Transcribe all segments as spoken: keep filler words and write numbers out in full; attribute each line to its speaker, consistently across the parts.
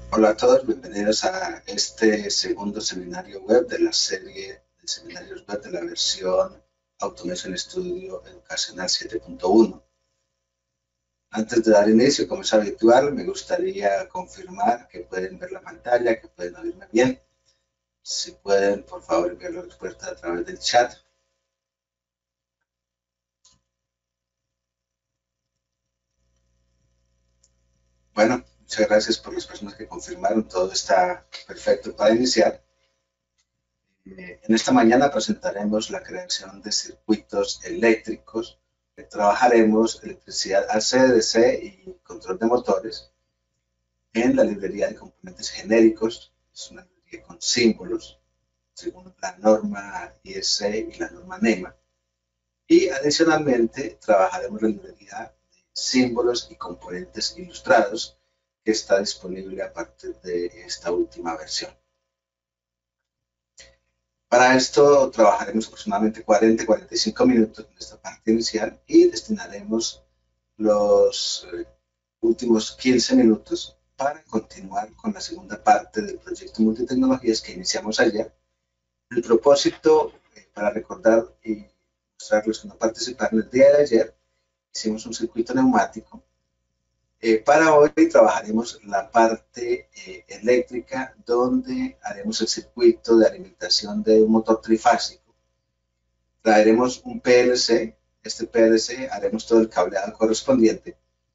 Speaker 1: Hola a todos, bienvenidos a este segundo seminario web de la serie de seminarios web de la versión Automation Studio Educacional siete punto uno. Antes de dar inicio, como es habitual, me gustaría confirmar que pueden ver la pantalla, que pueden oírme bien. Si pueden, por favor, enviar la respuesta a través del chat. Bueno, muchas gracias por las personas que confirmaron. Todo está perfecto para iniciar. Eh, en esta mañana presentaremos la creación de circuitos eléctricos. Eh, trabajaremos electricidad A C D C y control de motores en la librería de componentes genéricos. Es una librería con símbolos según la norma I E C y la norma NEMA. Y adicionalmente trabajaremos la librería de símbolos y componentes ilustrados que está disponible a partir de esta última versión. Para esto trabajaremos aproximadamente cuarenta a cuarenta y cinco minutos en esta parte inicial y destinaremos los eh, últimos quince minutos para continuar con la segunda parte del proyecto Multitecnologías que iniciamos ayer. El propósito, eh, para recordar y mostrarles que no participaron el día de ayer, hicimos un circuito neumático. Eh, para hoy trabajaremos la parte eh, eléctrica, donde haremos el circuito de alimentación de un motor trifásico. Traeremos un P L C, este P L C haremos todo el cableado correspondiente.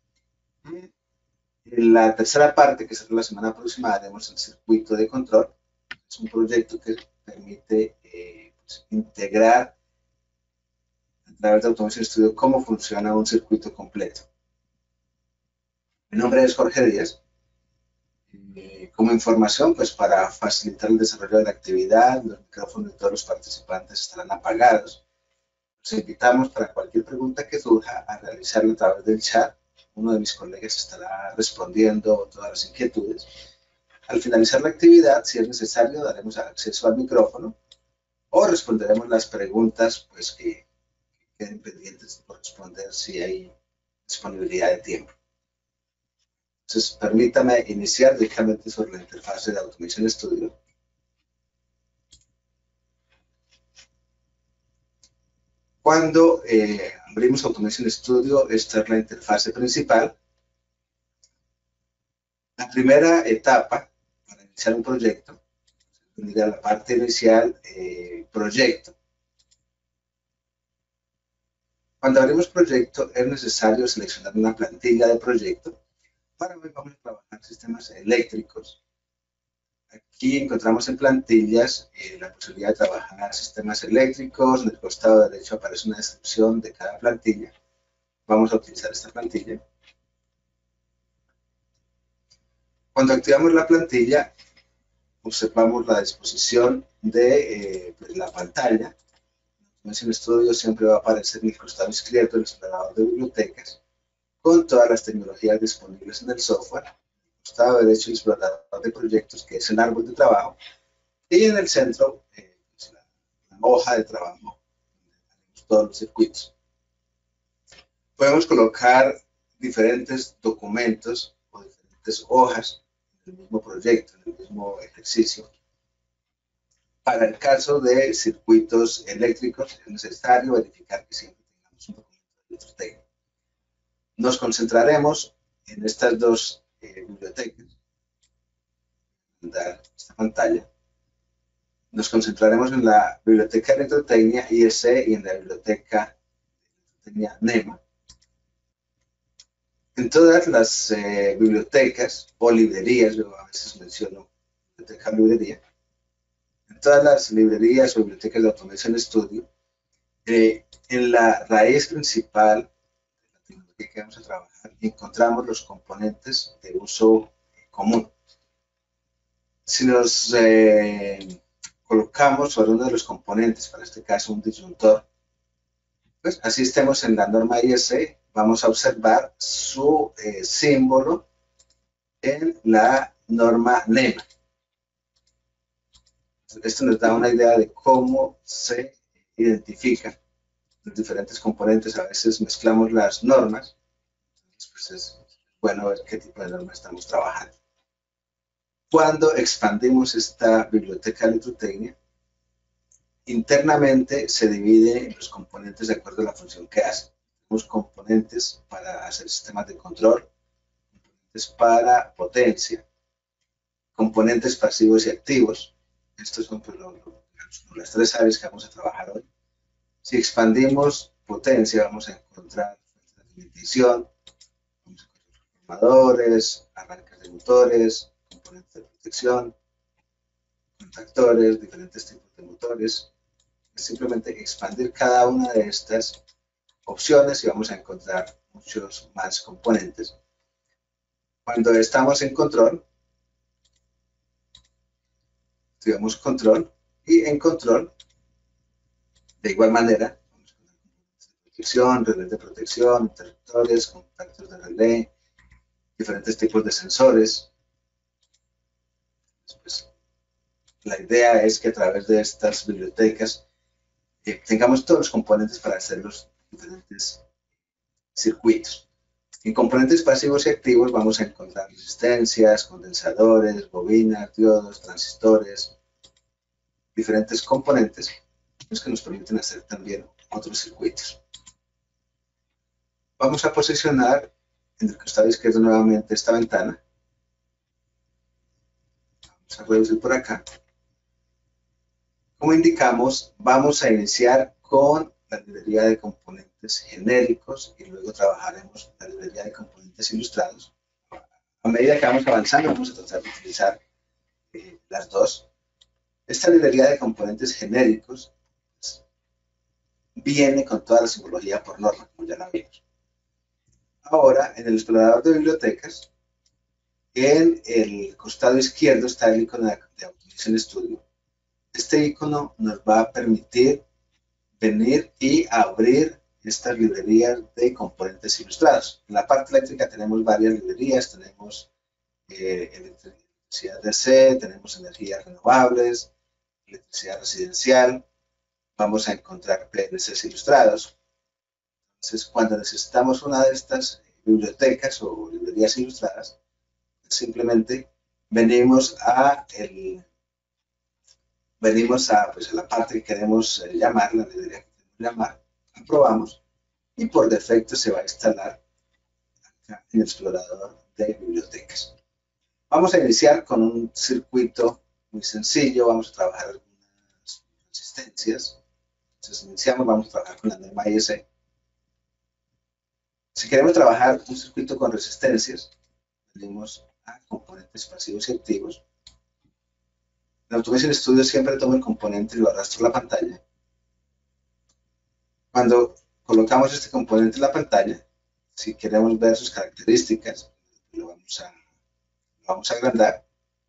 Speaker 1: En la tercera parte, que será la semana próxima, haremos el circuito de control. Es un proyecto que permite eh, pues, integrar a través de Automation Studio cómo funciona un circuito completo. Mi nombre es Jorge Díaz. Eh, como información, pues para facilitar el desarrollo de la actividad, los micrófonos de todos los participantes estarán apagados. Los invitamos para cualquier pregunta que surja a realizarla a través del chat. Uno de mis colegas estará respondiendo todas las inquietudes. Al finalizar la actividad, si es necesario, daremos acceso al micrófono o responderemos las preguntas pues, que queden pendientes por responder si hay disponibilidad de tiempo. Entonces, permítame iniciar directamente sobre la interfaz de Automation Studio. Cuando eh, abrimos Automation Studio, esta es la interfaz principal. La primera etapa para iniciar un proyecto, tendría la parte inicial, eh, proyecto. Cuando abrimos proyecto, es necesario seleccionar una plantilla de proyecto. Para hoy vamos a trabajar sistemas eléctricos. Aquí encontramos en plantillas eh, la posibilidad de trabajar sistemas eléctricos. En el costado derecho aparece una descripción de cada plantilla. Vamos a utilizar esta plantilla. Cuando activamos la plantilla, observamos la disposición de eh, pues la pantalla. En Studio siempre va a aparecer en el costado izquierdo el explorador de bibliotecas con todas las tecnologías disponibles en el software. En el costado derecho el explorador de proyectos, que es el árbol de trabajo, y en el centro eh, pues la, la hoja de trabajo, todos los circuitos. Podemos colocar diferentes documentos o diferentes hojas en el mismo proyecto, en el mismo ejercicio. Para el caso de circuitos eléctricos es necesario verificar que siempre tengamos un documento de electrotécnica. Nos concentraremos en estas dos eh, bibliotecas. Dar esta pantalla. Nos concentraremos en la biblioteca de electrotecnia I E C y en la biblioteca de electrotecnia NEMA. En todas las eh, bibliotecas o librerías, yo a veces menciono biblioteca librería, en todas las librerías o bibliotecas de Automation Studio, eh, en la raíz principal de la tecnología que vamos a trabajar, encontramos los componentes de uso común. Si nos eh, colocamos sobre uno de los componentes, para este caso un disyuntor, pues así estemos en la norma I E C, vamos a observar su eh, símbolo en la norma NEMA. Esto nos da una idea de cómo se identifican los diferentes componentes. A veces mezclamos las normas, pues es bueno ver qué tipo de norma estamos trabajando. Cuando expandimos esta biblioteca de electrotecnia, internamente se divide en los componentes de acuerdo a la función que hace. Tenemos componentes para hacer sistemas de control, componentes para potencia, componentes pasivos y activos. Estos son pues, los, los, las tres áreas que vamos a trabajar hoy. Si expandimos potencia, vamos a encontrar fuentes de alimentación, vamos a encontrar transformadores, arranques de motores, componentes de protección, contactores, diferentes tipos de motores. Es simplemente expandir cada una de estas opciones y vamos a encontrar muchos más componentes. Cuando estamos en control, activamos control y en control, de igual manera, vamos a poner componentes de protección, relés de protección, interruptores, contactos de relé, diferentes tipos de sensores. Después, la idea es que a través de estas bibliotecas eh, tengamos todos los componentes para hacer los diferentes circuitos. En componentes pasivos y activos vamos a encontrar resistencias, condensadores, bobinas, diodos, transistores, diferentes componentes que nos permiten hacer también otros circuitos. Vamos a posicionar en el costado izquierdo nuevamente esta ventana. Vamos a reducir por acá. Como indicamos, vamos a iniciar con la librería de componentes genéricos y luego trabajaremos la librería de componentes ilustrados. A medida que vamos avanzando, vamos a tratar de utilizar eh, las dos. Esta librería de componentes genéricos pues, viene con toda la simbología por norma, como ya la vimos. Ahora, en el explorador de bibliotecas, en el costado izquierdo está el icono de, de Automation Studio. Este icono nos va a permitir venir y abrir estas librerías de componentes ilustrados. En la parte eléctrica tenemos varias librerías, tenemos eh, electricidad D C, tenemos energías renovables, electricidad residencial, vamos a encontrar P L Cs ilustrados. Entonces, cuando necesitamos una de estas bibliotecas o librerías ilustradas, simplemente venimos a, el, venimos a, pues, a la parte que queremos llamar, la librería que queremos llamar, aprobamos y por defecto se va a instalar acá en el explorador de bibliotecas. Vamos a iniciar con un circuito muy sencillo, vamos a trabajar algunas resistencias. Entonces iniciamos, vamos a trabajar con la norma I S. Si queremos trabajar un circuito con resistencias, venimos a componentes pasivos y activos. En Automation Studio siempre tomo el componente y lo arrastro a la pantalla. Cuando colocamos este componente en la pantalla, si queremos ver sus características, lo vamos a, lo vamos a agrandar.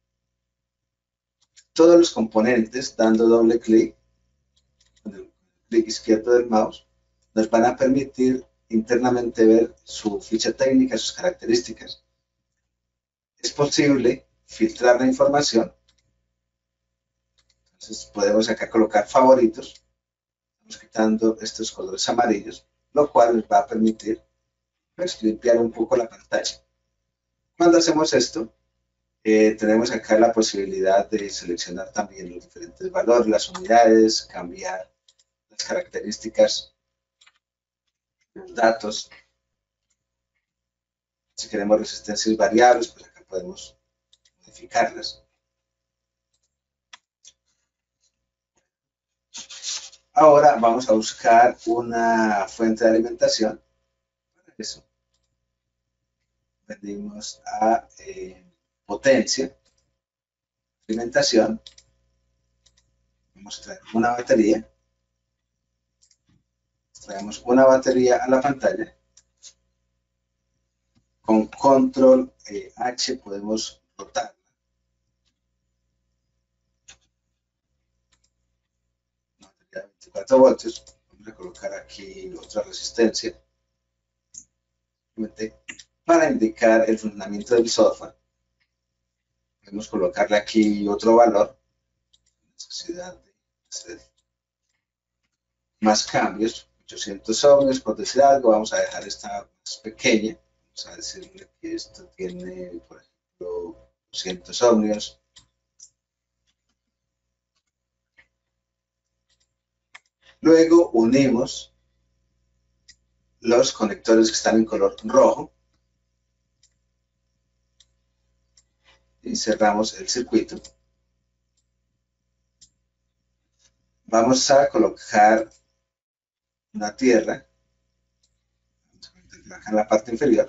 Speaker 1: Todos los componentes, dando doble clic, con el clic izquierdo del mouse, nos van a permitir internamente ver su ficha técnica, sus características. Es posible filtrar la información. Entonces podemos acá colocar favoritos. Estamos quitando estos colores amarillos, lo cual nos va a permitir pues, limpiar un poco la pantalla. Cuando hacemos esto, eh, tenemos acá la posibilidad de seleccionar también los diferentes valores, las unidades, cambiar las características, los datos. Si queremos resistencias variables, pues acá podemos modificarlas. Ahora vamos a buscar una fuente de alimentación. Para eso, venimos a eh, potencia, alimentación. Vamos a traer una batería. Traemos una batería a la pantalla. Con control eh, H podemos rotarla. Una batería de veinticuatro voltios. Vamos a colocar aquí otra resistencia. Para indicar el funcionamiento del software. Podemos colocarle aquí otro valor. Necesidad de hacer más cambios. ochocientos ohmios, por decir algo. Vamos a dejar esta más pequeña. Vamos a decirle que esto tiene, por ejemplo, doscientos ohmios. Luego unimos los conectores que están en color rojo y cerramos el circuito. Vamos a colocar una tierra en la parte inferior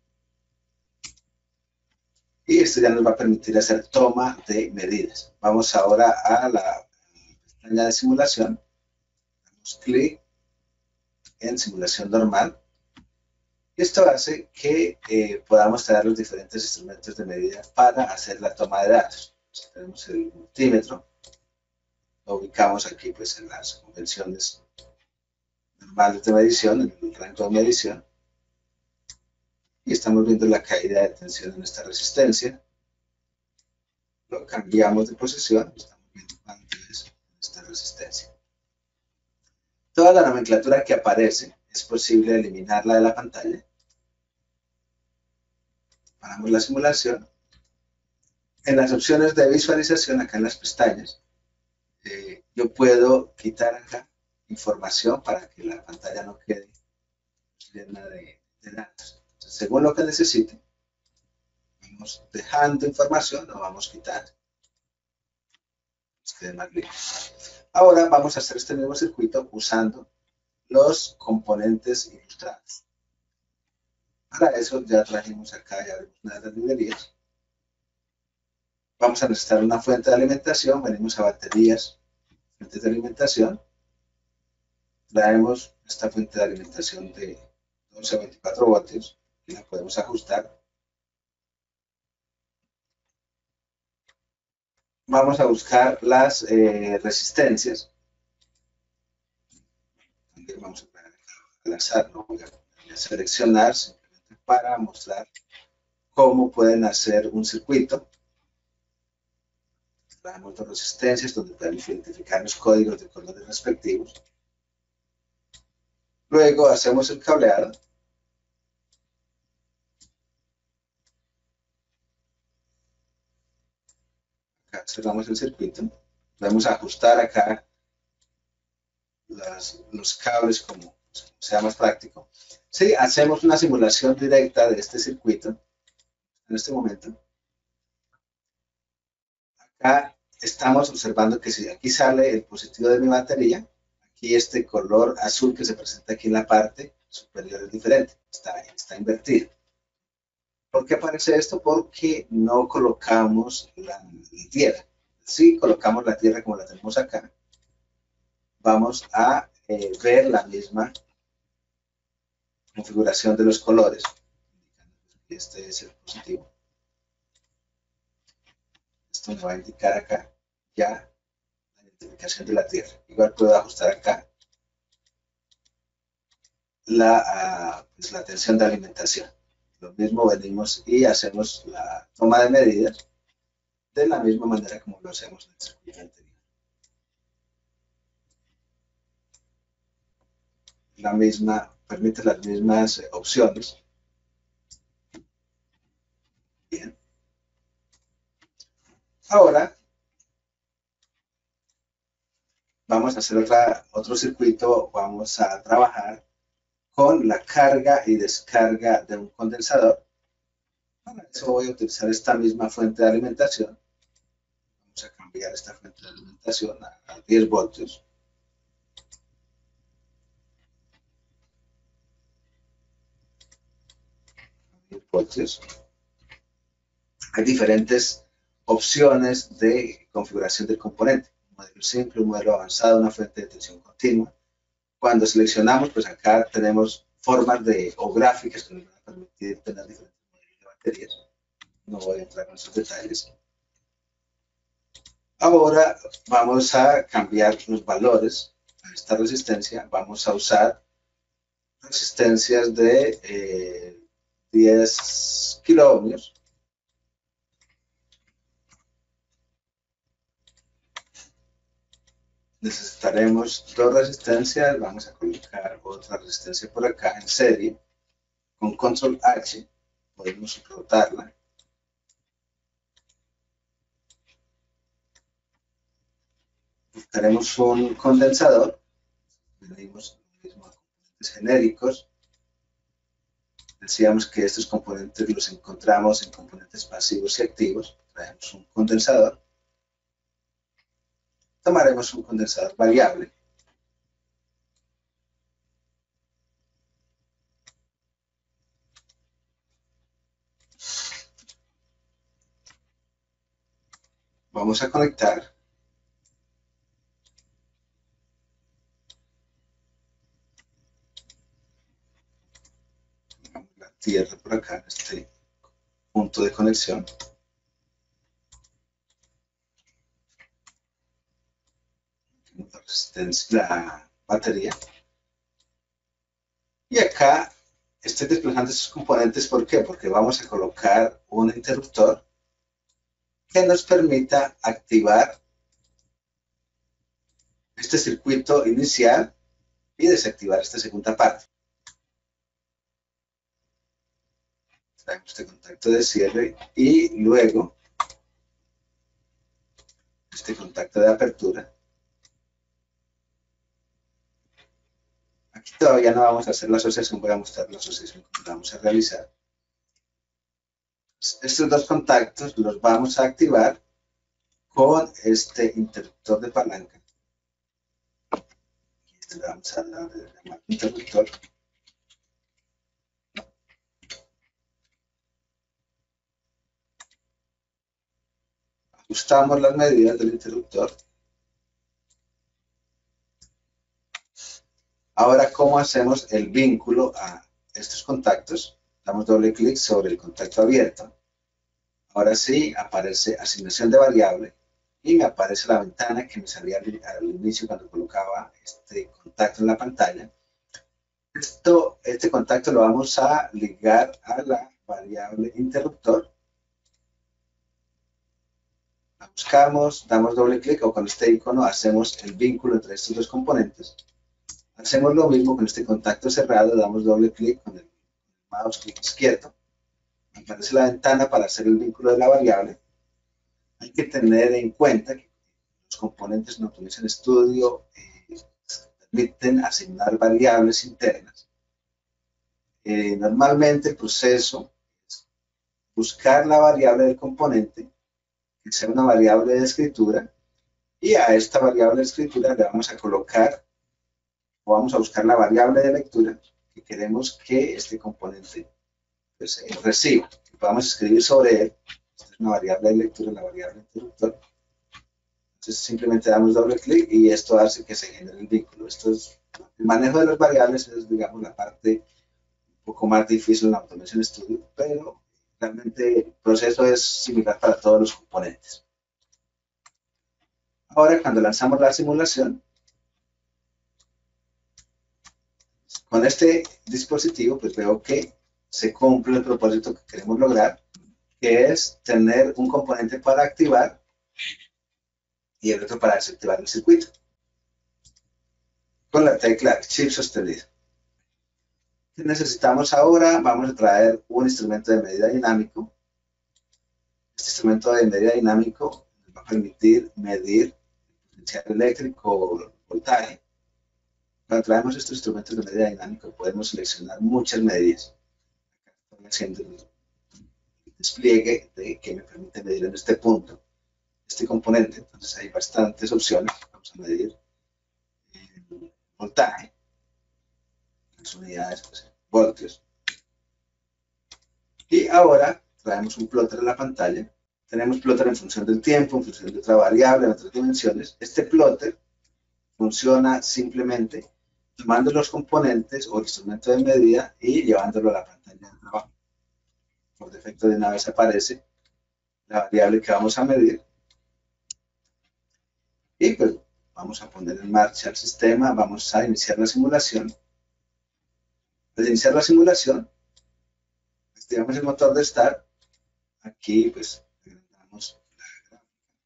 Speaker 1: y esto ya nos va a permitir hacer toma de medidas. Vamos ahora a la pestaña de simulación, damos clic en simulación normal. Esto hace que eh, podamos tener los diferentes instrumentos de medida para hacer la toma de datos. Entonces, tenemos el multímetro, lo ubicamos aquí pues, en las convenciones normales de medición, en el rango de medición, y estamos viendo la caída de tensión en esta resistencia. Lo cambiamos de posición, estamos viendo cuánto es esta resistencia. Toda la nomenclatura que aparece es posible eliminarla de la pantalla. Paramos la simulación. En las opciones de visualización, acá en las pestañas, eh, yo puedo quitar acá información para que la pantalla no quede llena de, de datos. Entonces, según lo que necesite, vamos dejando información o vamos quitando. Quede más libre. Ahora vamos a hacer este mismo circuito usando los componentes ilustrados. Para eso ya trajimos acá ya una de las librerías. Vamos a necesitar una fuente de alimentación, venimos a baterías, fuentes de alimentación. Traemos esta fuente de alimentación de doce a veinticuatro voltios y la podemos ajustar. Vamos a buscar las eh, resistencias. También vamos a poner al azar, no voy a seleccionar simplemente para mostrar cómo pueden hacer un circuito. Traemos dos resistencias donde podemos identificar los códigos de colores respectivos. Luego hacemos el cableado. Acá cerramos el circuito. Podemos ajustar acá las, los cables como sea más práctico. Si hacemos una simulación directa de este circuito, en este momento, acá estamos observando que si aquí sale el positivo de mi batería, aquí este color azul que se presenta aquí en la parte superior es diferente, está, está invertido. ¿Por qué aparece esto? Porque no colocamos la, la tierra. Si colocamos la tierra como la tenemos acá, vamos a eh, ver la misma configuración de los colores. Este es el positivo. Esto me va a indicar acá ya la identificación de la tierra. Igual puedo ajustar acá la, uh, pues la tensión de alimentación. Lo mismo venimos y hacemos la toma de medidas de la misma manera como lo hacemos en el circuito anterior. La misma, permite las mismas eh, opciones. Bien. Ahora vamos a hacer otra, otro circuito, vamos a trabajar con la carga y descarga de un condensador. Para eso voy a utilizar esta misma fuente de alimentación. Vamos a cambiar esta fuente de alimentación a, a diez voltios. diez voltios. Hay diferentes opciones de configuración del componente. Un modelo simple, un modelo avanzado, una fuente de tensión continua. Cuando seleccionamos, pues acá tenemos formas de, o gráficas que nos van a permitir tener diferentes modelos de baterías. No voy a entrar en esos detalles. Ahora vamos a cambiar los valores a esta resistencia. Vamos a usar resistencias de eh, diez kiloohmios. Necesitaremos dos resistencias. Vamos a colocar otra resistencia por acá en serie. Con control H podemos rotarla. Buscaremos un condensador. venimos lo mismo a componentes genéricos. Decíamos que estos componentes los encontramos en componentes pasivos y activos. Traemos un condensador. Tomaremos un condensador variable. Vamos a conectar la tierra por acá, este punto de conexión. La resistencia, la batería. Y acá estoy desplazando estos componentes. ¿Por qué? Porque vamos a colocar un interruptor que nos permita activar este circuito inicial y desactivar esta segunda parte. Traemos este contacto de cierre y luego este contacto de apertura. Aquí todavía no vamos a hacer la asociación, voy a mostrar la asociación que vamos a realizar. Estos dos contactos los vamos a activar con este interruptor de palanca. Este le vamos a dar el interruptor. Ajustamos las medidas del interruptor. Ahora, ¿cómo hacemos el vínculo a estos contactos? Damos doble clic sobre el contacto abierto. Ahora sí, aparece asignación de variable y me aparece la ventana que me salía al, al inicio cuando colocaba este contacto en la pantalla. Esto, este contacto lo vamos a ligar a la variable interruptor. La buscamos, damos doble clic o con este icono hacemos el vínculo entre estos dos componentes. Hacemos lo mismo con este contacto cerrado, damos doble clic con el mouse clic izquierdo. Aparece la ventana para hacer el vínculo de la variable. Hay que tener en cuenta que los componentes en Automation Studio eh, permiten asignar variables internas. Eh, normalmente el proceso es buscar la variable del componente, que sea una variable de escritura, y a esta variable de escritura le vamos a colocar o vamos a buscar la variable de lectura que queremos que este componente pues, eh, reciba. Que podamos escribir sobre él. Esta es una variable de lectura, la variable interruptor. Entonces simplemente damos doble clic y esto hace que se genere el vínculo. Esto es, el manejo de las variables es, digamos, la parte un poco más difícil en la Automation Studio, pero realmente el proceso es similar para todos los componentes. Ahora, cuando lanzamos la simulación, con este dispositivo, pues veo que se cumple el propósito que queremos lograr, que es tener un componente para activar y el otro para desactivar el circuito. Con la tecla Shift sostenido. ¿Qué necesitamos ahora? Vamos a traer un instrumento de medida dinámico. Este instrumento de medida dinámico nos va a permitir medir el potencial eléctrico o el voltaje. Cuando traemos estos instrumentos de medida dinámica podemos seleccionar muchas medidas. Acá estoy haciendo el despliegue de que me permite medir en este punto este componente. Entonces hay bastantes opciones. Vamos a medir el voltaje, las unidades, pues, voltios. Y ahora traemos un plotter a la pantalla. Tenemos plotter en función del tiempo, en función de otra variable, en otras dimensiones. Este plotter funciona simplemente tomando los componentes o el instrumento de medida y llevándolo a la pantalla de trabajo. Por defecto de una vez aparece la variable que vamos a medir. Y pues vamos a poner en marcha el sistema, vamos a iniciar la simulación. Al iniciar la simulación, activamos el motor de start. Aquí pues agrandamos la gráfica.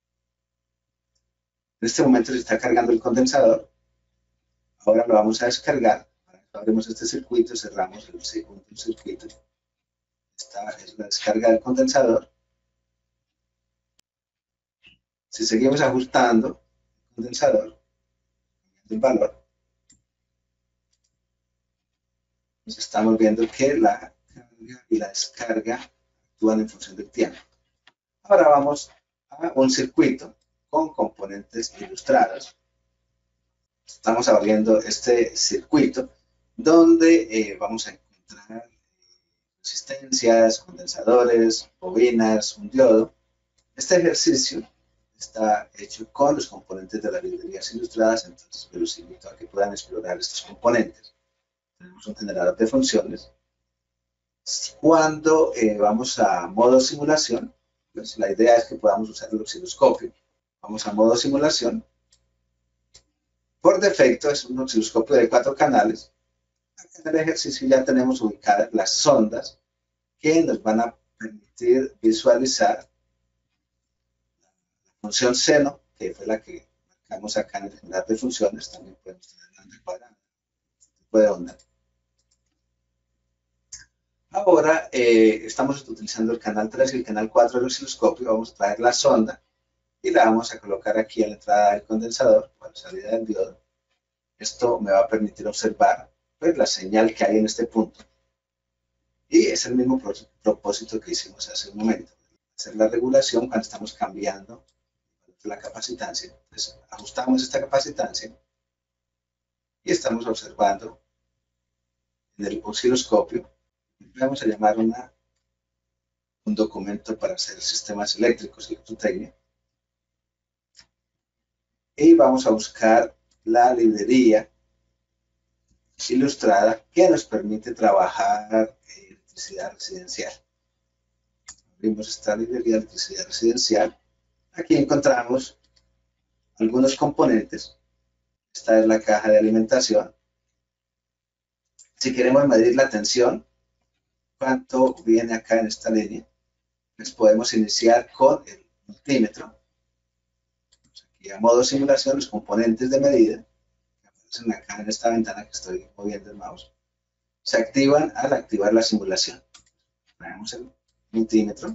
Speaker 1: En este momento se está cargando el condensador. Ahora lo vamos a descargar. Abrimos este circuito, cerramos el segundo circuito. Esta es la descarga del condensador. Si seguimos ajustando el condensador, el valor, Entonces estamos viendo que la carga y la descarga actúan en función del tiempo. Ahora vamos a un circuito con componentes ilustrados. Estamos abriendo este circuito donde eh, vamos a encontrar resistencias, condensadores, bobinas, un diodo. Este ejercicio está hecho con los componentes de las librerías ilustradas, entonces los invito a que puedan explorar estos componentes. Tenemos un generador de funciones. Cuando eh, vamos a modo simulación, pues la idea es que podamos usar el osciloscopio. Vamos a modo simulación. Por defecto es un osciloscopio de cuatro canales. En el ejercicio ya tenemos ubicadas las sondas que nos van a permitir visualizar la función seno, que fue la que marcamos acá en el generador de funciones. También podemos tener la onda cuadrada, este tipo de onda. Ahora eh, estamos utilizando el canal tres y el canal cuatro del osciloscopio. Vamos a traer la sonda y la vamos a colocar aquí a la entrada del condensador o a la salida del diodo. Esto me va a permitir observar pues, la señal que hay en este punto. Y es el mismo propósito que hicimos hace un momento. Hacer la regulación cuando estamos cambiando la capacitancia. Entonces, ajustamos esta capacitancia y estamos observando en el osciloscopio. Vamos a llamar una, un documento para hacer sistemas eléctricos, electrotecnia. Y vamos a buscar la librería ilustrada que nos permite trabajar electricidad residencial. Abrimos esta librería de electricidad residencial. Aquí encontramos algunos componentes. Esta es la caja de alimentación. Si queremos medir la tensión, cuánto viene acá en esta línea, pues podemos iniciar con el multímetro. Aquí a modo simulación, los componentes de medida que aparecen acá en esta ventana que estoy moviendo el mouse se activan al activar la simulación. Veamos el multímetro.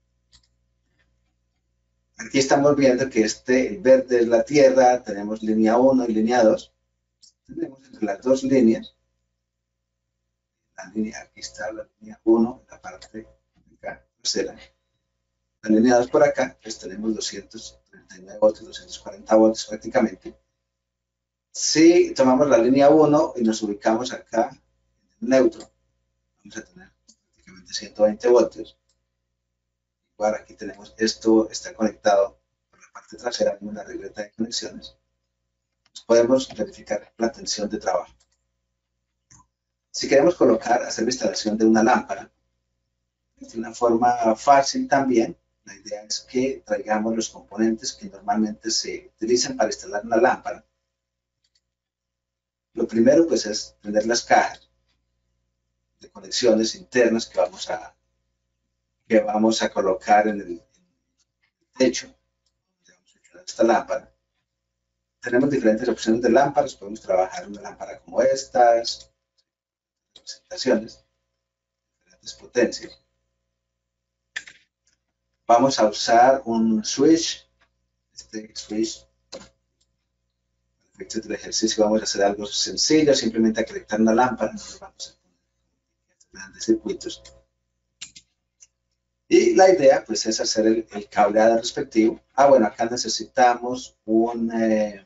Speaker 1: Aquí estamos viendo que este, el verde es la Tierra, tenemos línea uno y línea dos. Tenemos entre las dos líneas, la línea, aquí está la línea uno, en la parte de acá, trasera. La línea dos por acá, pues tenemos doscientos treinta y nueve voltios, doscientos cuarenta voltios prácticamente. Si tomamos la línea uno y nos ubicamos acá en el neutro, vamos a tener prácticamente ciento veinte voltios. Igual aquí tenemos, esto está conectado por la parte trasera en una regleta de conexiones. Podemos verificar la tensión de trabajo. Si queremos colocar, hacer la instalación de una lámpara, de una forma fácil también, la idea es que traigamos los componentes que normalmente se utilizan para instalar una lámpara. Lo primero pues es prender las cajas de conexiones internas que vamos a, que vamos a colocar en el, en el techo donde vamos a utilizar esta lámpara. Tenemos diferentes opciones de lámparas, podemos trabajar una lámpara como estas, presentaciones, diferentes potencias. Vamos a usar un switch, este switch, para efectos del ejercicio vamos a hacer algo sencillo, simplemente a conectar una lámpara, no vamos a poner grandes circuitos. Y la idea pues es hacer el, el cableado respectivo. Ah, bueno, acá necesitamos un, eh,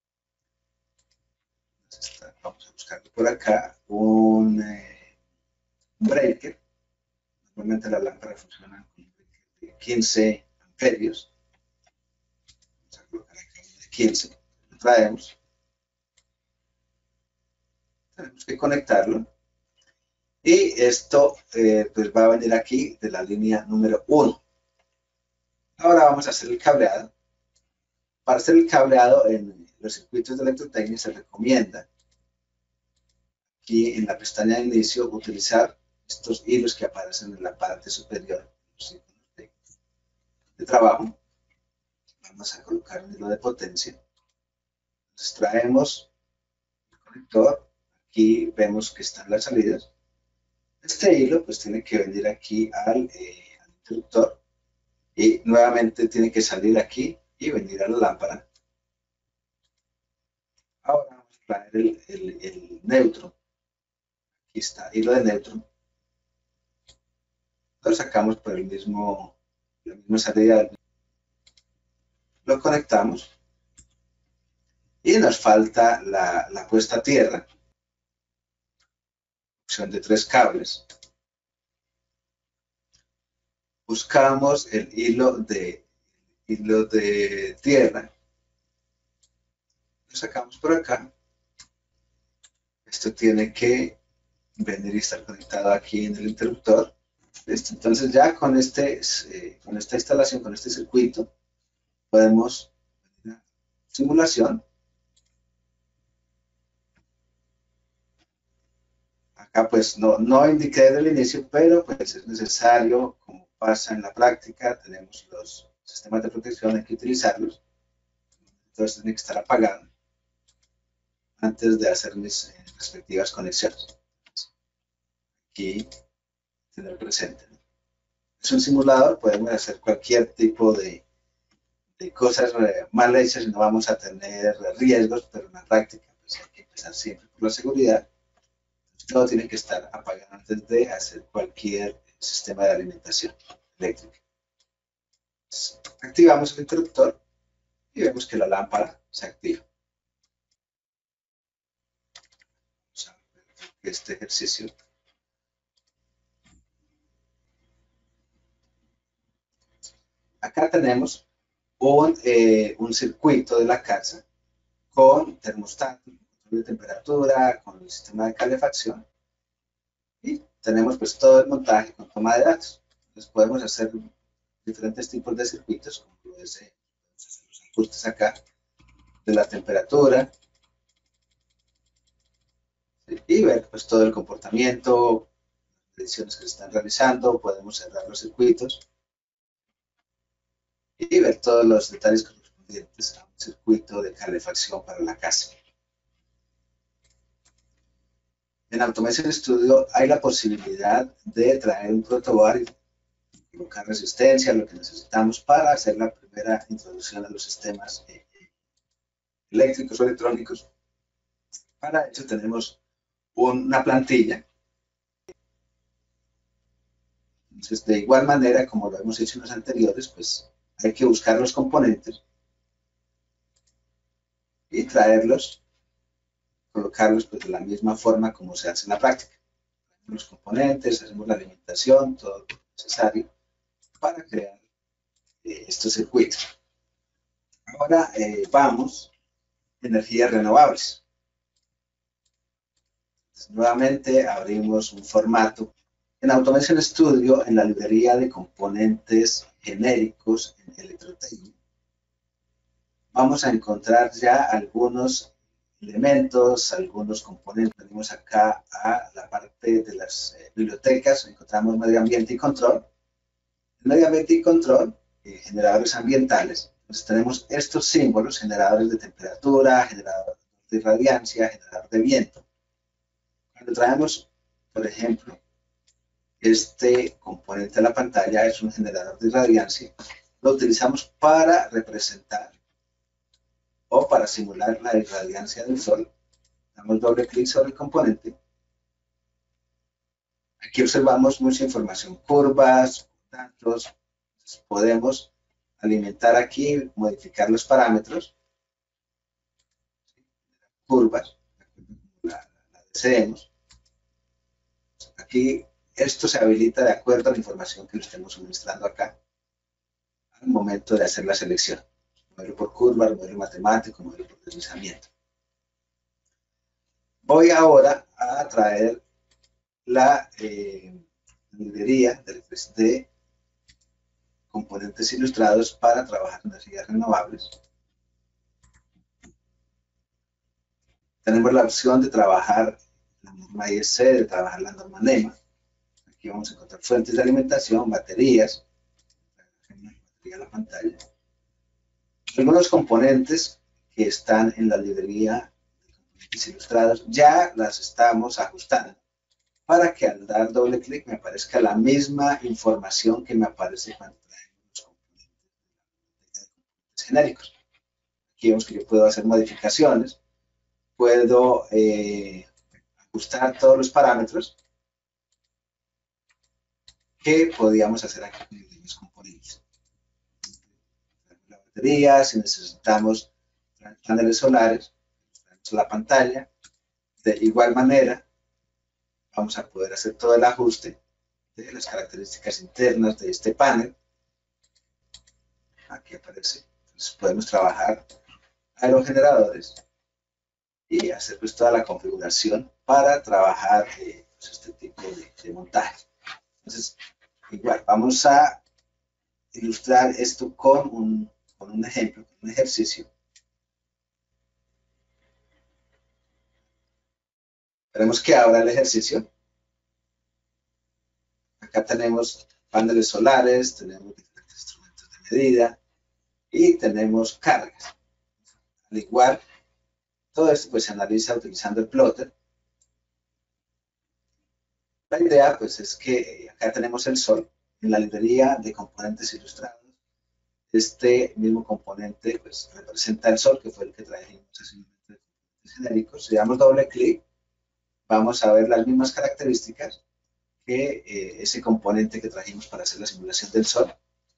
Speaker 1: vamos a buscarlo por acá, un, eh, un breaker. Normalmente las lámparas funcionan con un breaker de quince amperios. Vamos a colocar acá uno de quince. Lo traemos. Tenemos que conectarlo. Y esto eh, pues va a venir aquí de la línea número uno. Ahora vamos a hacer el cableado. Para hacer el cableado en los circuitos de electrotecnia se recomienda aquí en la pestaña de inicio utilizar estos hilos que aparecen en la parte superior de, de trabajo. Vamos a colocar un hilo de potencia. Entonces traemos el conector. Aquí vemos que están las salidas. Este hilo pues tiene que venir aquí al, eh, al interruptor y nuevamente tiene que salir aquí y venir a la lámpara. Ahora vamos a traer el, el, el neutro Aquí está, hilo de neutro. Lo sacamos por el mismo, la misma salida. Lo conectamos. Y nos falta la, la puesta a tierra. Opción de tres cables. Buscamos el hilo de, hilo de tierra. Lo sacamos por acá. Esto tiene que venir y estar conectado aquí en el interruptor. ¿Listo? Entonces ya con, este, eh, con esta instalación, con este circuito, podemos hacer simulación. Acá pues no, no indiqué desde el inicio, pero pues es necesario, como pasa en la práctica, tenemos los sistemas de protección, hay que utilizarlos. Entonces tiene que estar apagado antes de hacer mis eh, respectivas conexiones. Aquí tener presente, ¿no? Es un simulador, podemos hacer cualquier tipo de, de cosas mal hechas y no vamos a tener riesgos, pero en la práctica pues hay que empezar siempre por la seguridad. Todo tiene que estar apagado antes de hacer cualquier sistema de alimentación eléctrica. Entonces, activamos el interruptor y vemos que la lámpara se activa. Vamos a ver este ejercicio. Acá tenemos un, eh, un circuito de la casa con termostato, control de temperatura, con el sistema de calefacción. Y tenemos pues todo el montaje con toma de datos. Entonces podemos hacer diferentes tipos de circuitos, como lo desee. Podemos hacer los ajustes acá de la temperatura, ¿sí? Y ver pues todo el comportamiento, las mediciones que se están realizando. Podemos cerrar los circuitos y ver todos los detalles correspondientes a un circuito de calefacción para la casa. En Automation Studio hay la posibilidad de traer un protoboard y colocar resistencia, lo que necesitamos para hacer la primera introducción a los sistemas eh, eléctricos o electrónicos. Para eso tenemos una plantilla. Entonces, de igual manera, como lo hemos hecho en los anteriores, pues hay que buscar los componentes y traerlos, colocarlos pues, de la misma forma como se hace en la práctica. Los componentes, hacemos la alimentación, todo lo necesario para crear eh, estos circuitos. Ahora eh, vamos a energías renovables. Entonces, nuevamente abrimos un formato. En Automation Studio, en la librería de componentes genéricos en electrotecnia, vamos a encontrar ya algunos elementos, algunos componentes. Venimos acá a la parte de las eh, bibliotecas, encontramos medio ambiente y control. En medio ambiente y control, eh, generadores ambientales. Entonces tenemos estos símbolos, generadores de temperatura, generador de irradiancia, generador de viento. Cuando traemos, por ejemplo, este componente a la pantalla, es un generador de irradiancia, lo utilizamos para representar o para simular la irradiancia del sol. Damos doble clic sobre el componente. Aquí observamos mucha información, curvas, datos. Podemos alimentar aquí, modificar los parámetros, curvas, la, la deseemos. Aquí esto se habilita de acuerdo a la información que le estemos suministrando acá al momento de hacer la selección. Modelo por curva, modelo matemático, modelo por deslizamiento. Voy ahora a traer la eh, librería de, de componentes ilustrados para trabajar energías renovables. Tenemos la opción de trabajar la norma I E C, de trabajar la norma NEMA. Aquí vamos a encontrar fuentes de alimentación, baterías, batería en la pantalla. Algunos componentes que están en la librería de componentes ilustrados ya las estamos ajustando para que al dar doble clic me aparezca la misma información que me aparece cuando traemos los componentes genéricos. Aquí vemos que yo puedo hacer modificaciones, puedo eh, ajustar todos los parámetros que podíamos hacer aquí con los componentes. La batería, si necesitamos paneles solares, la pantalla. De igual manera, vamos a poder hacer todo el ajuste de las características internas de este panel. Aquí aparece. Entonces podemos trabajar aerogeneradores y hacer pues toda la configuración para trabajar eh, pues, este tipo de, de montaje. Entonces, igual, vamos a ilustrar esto con un, con un ejemplo, con un ejercicio. Esperemos que abra el ejercicio. Acá tenemos paneles solares, tenemos diferentes instrumentos de medida y tenemos cargas. Al igual, todo esto pues se analiza utilizando el plotter. La idea pues es que acá tenemos el sol en la librería de componentes ilustrados. Este mismo componente pues representa el sol, que fue el que trajimos hace un momento de componentes genéricos. Si damos doble clic, vamos a ver las mismas características que eh, ese componente que trajimos para hacer la simulación del sol.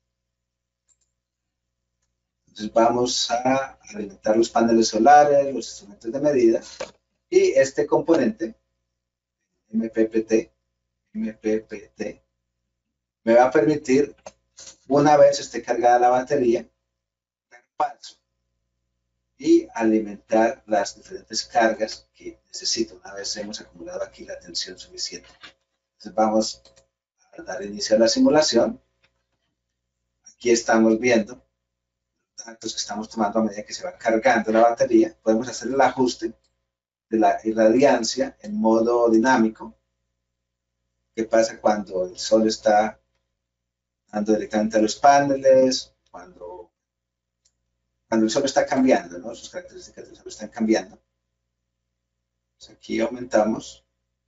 Speaker 1: Entonces vamos a alimentar los paneles solares, los instrumentos de medida y este componente M P P T, M P P T me va a permitir, una vez esté cargada la batería, dar paso y alimentar las diferentes cargas que necesito una vez hemos acumulado aquí la tensión suficiente. Entonces vamos a dar inicio a la simulación. Aquí estamos viendo los datos que estamos tomando a medida que se va cargando la batería. Podemos hacer el ajuste de la irradiancia en modo dinámico. ¿Qué pasa cuando el sol está dando directamente a los paneles? Cuando, cuando el sol está cambiando, ¿no? Sus características del sol están cambiando. Entonces aquí aumentamos.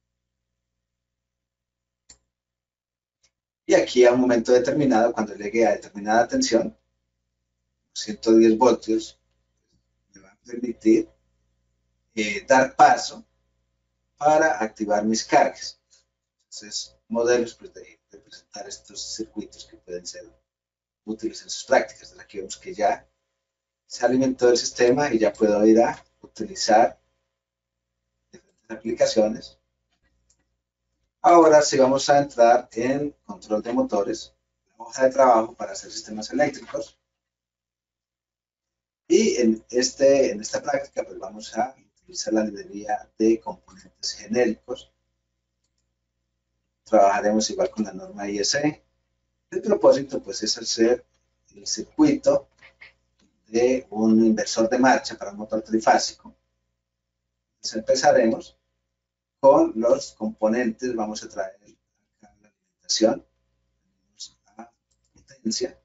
Speaker 1: Y aquí a un momento determinado, cuando llegue a determinada tensión, ciento diez voltios, me va a permitir eh, dar paso para activar mis cargas. Entonces, modelos pues, de, de presentar estos circuitos que pueden ser útiles en sus prácticas. Entonces, aquí vemos que ya se alimentó el sistema y ya puedo ir a utilizar diferentes aplicaciones. Ahora sí vamos a entrar en control de motores, la hoja de trabajo para hacer sistemas eléctricos. Y en, este, en esta práctica pues vamos a utilizar la librería de componentes genéricos. Trabajaremos igual con la norma I S E. El propósito pues es hacer el circuito de un inversor de marcha para un motor trifásico. Entonces empezaremos con los componentes. Vamos a traer acá la alimentación, a potencia,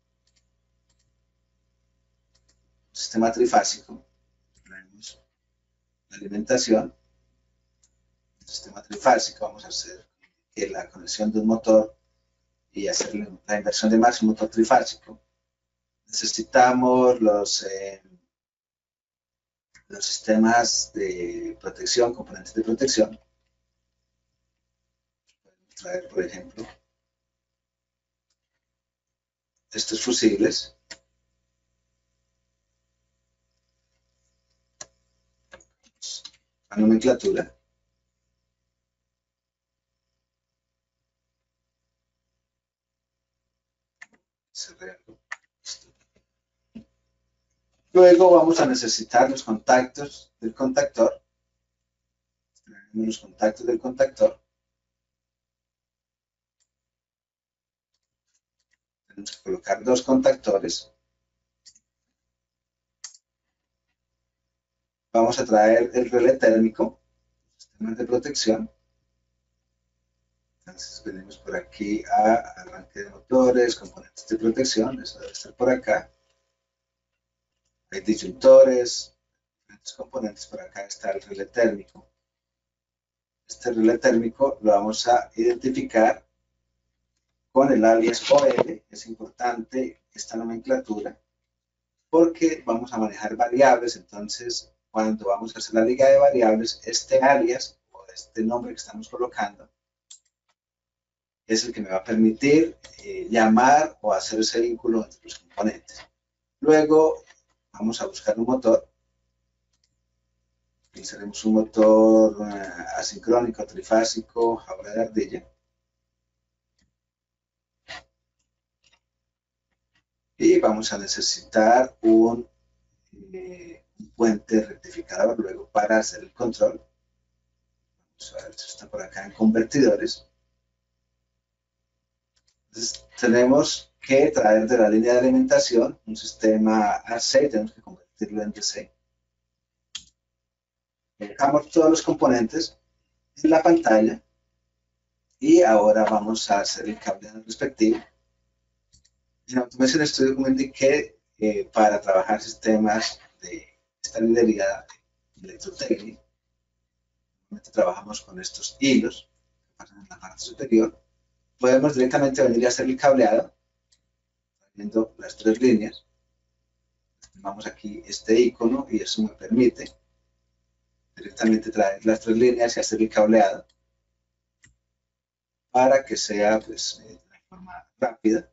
Speaker 1: sistema trifásico, traemos la alimentación, el sistema trifásico. Vamos a hacer que la conexión de un motor y hacer la inversión de marcha, un motor trifásico. Necesitamos los, eh, los sistemas de protección, componentes de protección. Podemos traer, por ejemplo, estos fusibles. La nomenclatura. Luego vamos a necesitar los contactos del contactor. Tenemos los contactos del contactor. Tenemos que colocar dos contactores. Vamos a traer el relé térmico, sistemas de protección. Entonces venimos por aquí a arranque de motores, componentes de protección, eso debe estar por acá. Hay disyuntores, diferentes componentes, por acá está el relé térmico. Este relé térmico lo vamos a identificar con el alias O L. Es importante esta nomenclatura porque vamos a manejar variables. Entonces, cuando vamos a hacer la liga de variables, este alias O este nombre que estamos colocando es el que me va a permitir eh, llamar o hacer ese vínculo entre los componentes. Luego vamos a buscar un motor. Utilizaremos un motor uh, asincrónico, trifásico, jaula de ardilla. Y vamos a necesitar un, eh, un puente rectificador luego para hacer el control. Vamos a ver si está por acá en convertidores. Entonces, tenemos que traer de la línea de alimentación un sistema A C, tenemos que convertirlo en D C. Colocamos todos los componentes en la pantalla y ahora vamos a hacer el cableado respectivo. En Automation Studio, como indiqué, eh, para trabajar sistemas de esta librería de electrotecnia, trabajamos con estos hilos que pasan en la parte superior. Podemos directamente venir a hacer el cableado, viendo las tres líneas. Vamos aquí este icono y eso me permite directamente traer las tres líneas y hacer el cableado para que sea pues, de una forma rápida.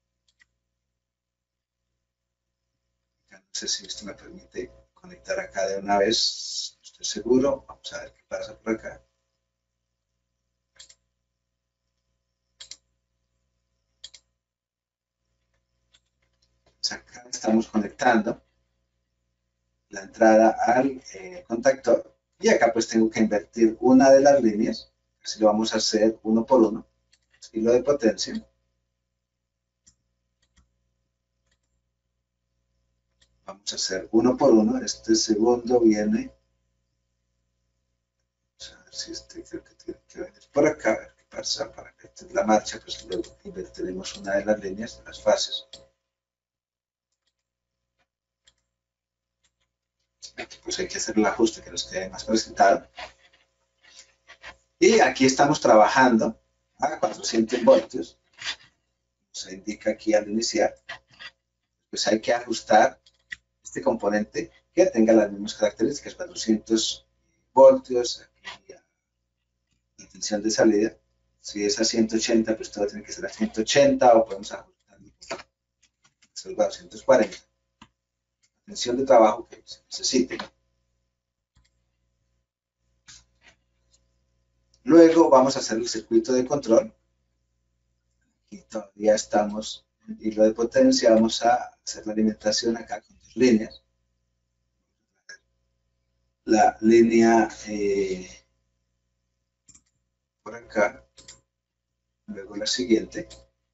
Speaker 1: No sé si esto me permite conectar acá de una vez, no estoy seguro. Vamos a ver qué pasa por acá. Acá estamos conectando la entrada al eh, contactor y acá pues tengo que invertir una de las líneas, así lo vamos a hacer uno por uno, hilo de potencia, vamos a hacer uno por uno, este segundo viene, vamos a ver si este creo que tiene que venir por acá, a ver qué pasa, para que esté la marcha, pues luego invertiremos una de las líneas de las fases. Pues hay que hacer el ajuste que nos quede más presentado. Y aquí estamos trabajando a cuatrocientos voltios. Se indica aquí al iniciar. Pues hay que ajustar este componente que tenga las mismas características, cuatrocientos voltios. Aquí la tensión de salida. Si es a ciento ochenta, pues todo tiene que ser a ciento ochenta o podemos ajustarlo a doscientos cuarenta. Tensión de trabajo que se necesite. Luego vamos a hacer el circuito de control. Aquí todavía estamos en hilo de potencia. Vamos a hacer la alimentación acá con dos líneas. La línea eh, por acá. Luego la siguiente.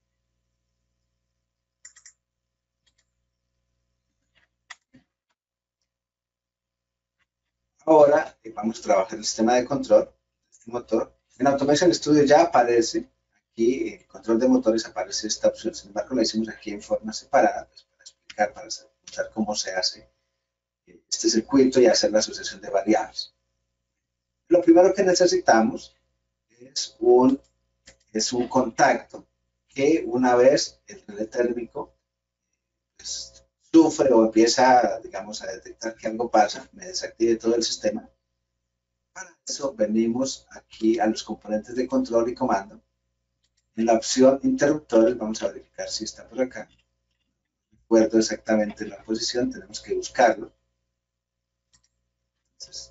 Speaker 1: Ahora vamos a trabajar el sistema de control de este motor. En Automation Studio ya aparece aquí el control de motores, aparece esta opción. Sin embargo, la hicimos aquí en forma separada pues, para explicar, para mostrar cómo se hace este circuito y hacer la asociación de variables. Lo primero que necesitamos es un, es un contacto que una vez el relé térmico pues, sufre o empieza, digamos, a detectar que algo pasa, me desactive todo el sistema. Para eso venimos aquí a los componentes de control y comando. En la opción interruptores vamos a verificar si está por acá. No recuerdo exactamente la posición, tenemos que buscarlo. Entonces,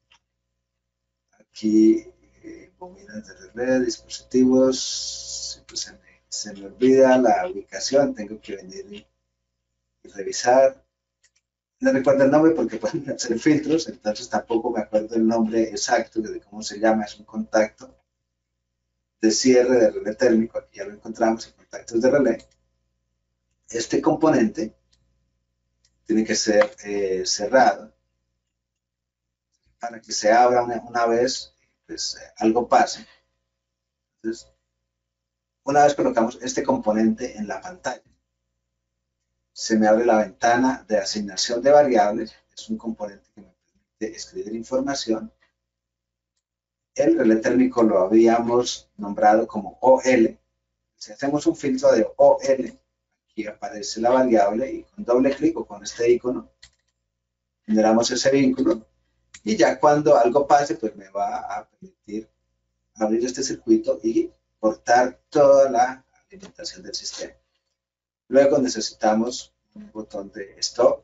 Speaker 1: aquí, eh, bobinas de relé, dispositivos, siempre se me, se me olvida la ubicación, tengo que venir y y revisar. No recuerdo el nombre porque pueden hacer filtros, entonces tampoco me acuerdo el nombre exacto de cómo se llama. Es un contacto de cierre de relé térmico, aquí ya lo encontramos en contactos de relé. Este componente tiene que ser eh, cerrado para que se abra una, una vez pues, eh, algo pase. Entonces, una vez colocamos este componente en la pantalla, se me abre la ventana de asignación de variables. Es un componente que me permite escribir información. El relé térmico lo habíamos nombrado como O L. Si hacemos un filtro de O L, aquí aparece la variable y con doble clic o con este icono generamos ese vínculo Y ya cuando algo pase, pues me va a permitir abrir este circuito y cortar toda la alimentación del sistema. Luego necesitamos un botón de stop.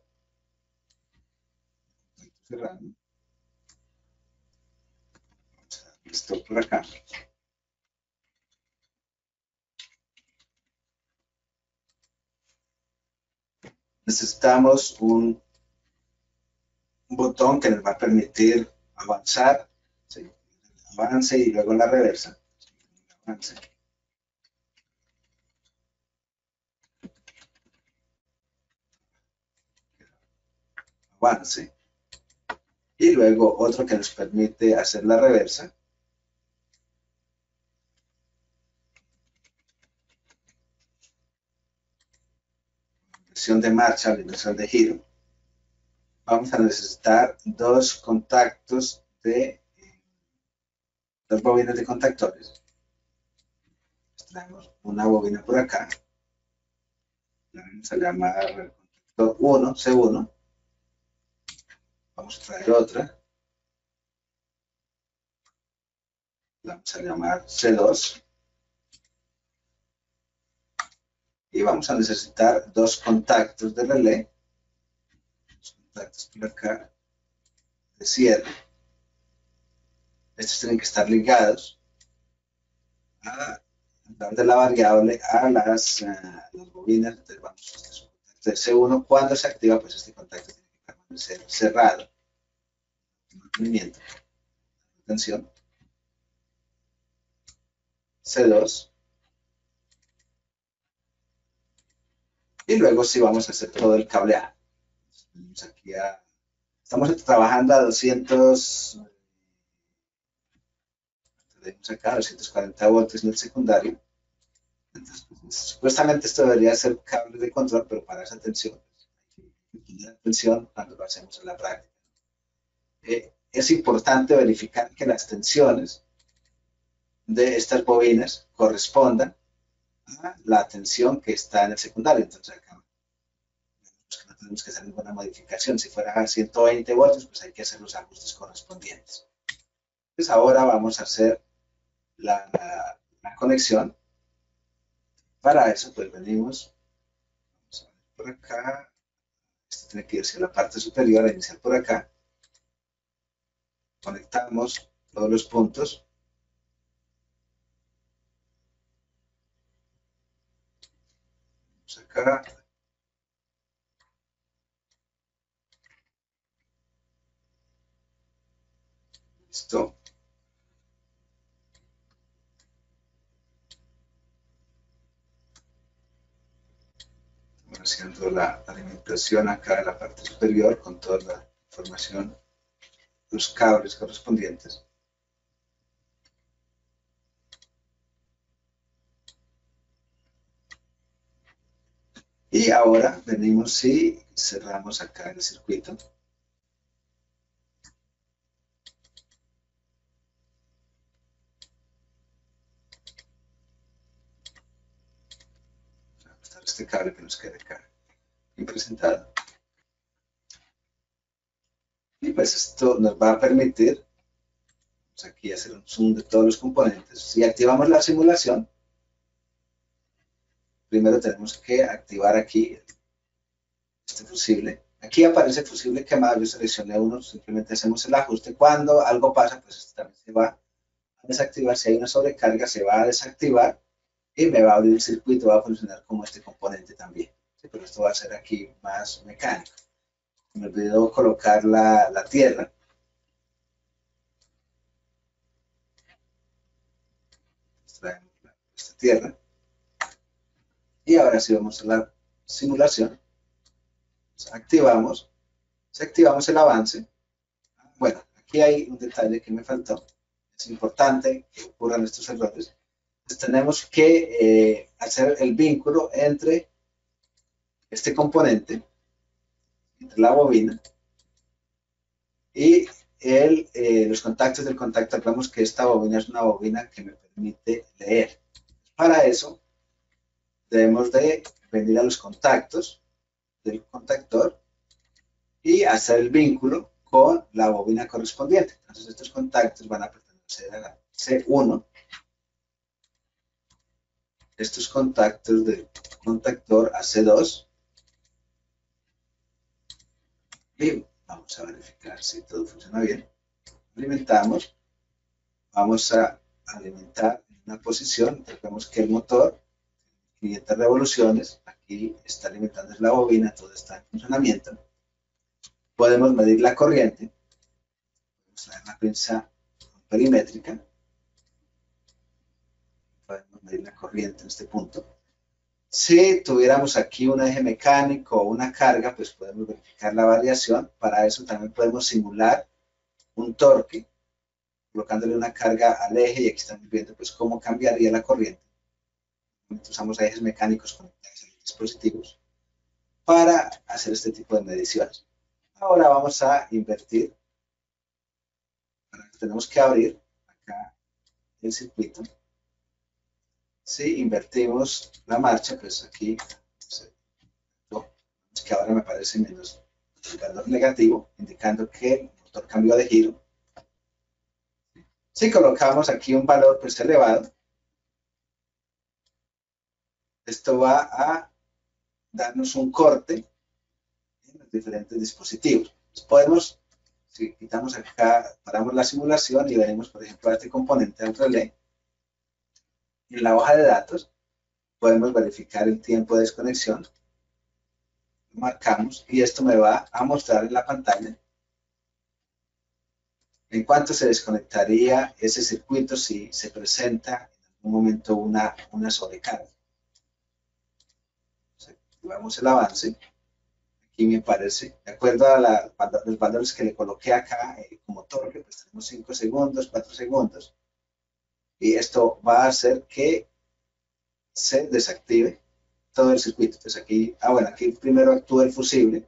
Speaker 1: Cerrando. Stop por acá. Necesitamos un, un botón que nos va a permitir avanzar, ¿sí? Avance y luego la reversa. Avance. Avance. Y luego otro que nos permite hacer la reversa. Inversión de marcha, la inversión de giro. Vamos a necesitar dos contactos de dos bobinas de contactores. Traemos una bobina por acá. La vamos a llamar contactor uno, C uno. Vamos a traer otra. La vamos a llamar C dos. Y vamos a necesitar dos contactos de relé. Dos contactos por acá de cierre. Estos tienen que estar ligados a, a través de la variable a las, uh, las bobinas. Entonces vamos a este contacto C uno. Cuando se activa, pues este contacto tiene que permanecer cerrado. Mantenimiento. Atención. C dos. Y luego sí vamos a hacer todo el cableado. Aquí a, estamos trabajando a doscientos, tenemos acá doscientos cuarenta voltios en el secundario. Entonces, pues, supuestamente esto debería ser cable de control, pero para esa tensión, hay que tener atención cuando lo hacemos en la práctica. Eh, es importante verificar que las tensiones de estas bobinas correspondan a la tensión que está en el secundario. Entonces acá que no tenemos que hacer ninguna modificación. Si fuera a ciento veinte voltios, pues hay que hacer los ajustes correspondientes. Entonces ahora vamos a hacer la, la, la conexión. Para eso, pues venimos, vamos a ver por acá. Esto tiene que irse a la parte superior, a iniciar por acá. Conectamos todos los puntos. Vamos acá. Listo. Estamos haciendo la alimentación acá en la parte superior con toda la información, los cables correspondientes. Y ahora venimos y cerramos acá el circuito. Este cable que nos queda acá bien presentado. Y pues esto nos va a permitir, vamos aquí a hacer un zoom de todos los componentes. Si activamos la simulación, primero tenemos que activar aquí este fusible. Aquí aparece fusible quemado, yo seleccioné uno, simplemente hacemos el ajuste. Cuando algo pasa, pues este también se va a desactivar. Si hay una sobrecarga, se va a desactivar y me va a abrir el circuito, va a funcionar como este componente también. ¿Sí? Pero esto va a ser aquí más mecánico. Me olvidó colocar la, la tierra. Traemos esta tierra. Y ahora sí vamos a la simulación. Activamos. Si activamos el avance. Bueno, aquí hay un detalle que me faltó. Es importante que ocurran estos errores. Entonces tenemos que eh, hacer el vínculo entre este componente, entre la bobina, y el, eh, los contactos del contacto. Hablamos que esta bobina es una bobina que me permite leer. Para eso debemos de venir a los contactos del contactor y hacer el vínculo con la bobina correspondiente. Entonces estos contactos van a pertenecer a la C uno. Estos contactos del contactor a C dos. Y vamos a verificar si todo funciona bien. Alimentamos. Vamos a alimentar en una posición. Vemos que el motor, quinientas revoluciones, aquí está alimentando la bobina, todo está en funcionamiento. Podemos medir la corriente. Vamos a ver la pinza perimétrica. Podemos medir la corriente en este punto. Si tuviéramos aquí un eje mecánico o una carga, pues podemos verificar la variación. Para eso también podemos simular un torque, colocándole una carga al eje, y aquí estamos viendo pues cómo cambiaría la corriente. Usamos ejes mecánicos conectados a los dispositivos para hacer este tipo de mediciones. Ahora vamos a invertir. Tenemos que abrir acá el circuito. Si invertimos la marcha, pues aquí no, es que ahora me parece menos el valor negativo, indicando que el motor cambió de giro. Si colocamos aquí un valor pues elevado, esto va a darnos un corte en los diferentes dispositivos. Entonces podemos, si quitamos acá, paramos la simulación y veremos, por ejemplo, a este componente del relé. En la hoja de datos podemos verificar el tiempo de desconexión. Lo marcamos y esto me va a mostrar en la pantalla en cuánto se desconectaría ese circuito si se presenta en algún momento una, una sobrecarga. Activamos el avance. Aquí me parece, de acuerdo a la, los valores que le coloqué acá eh, como torque, pues tenemos cinco segundos, cuatro segundos. Y esto va a hacer que se desactive todo el circuito. Entonces aquí, ah bueno, aquí primero actúa el fusible,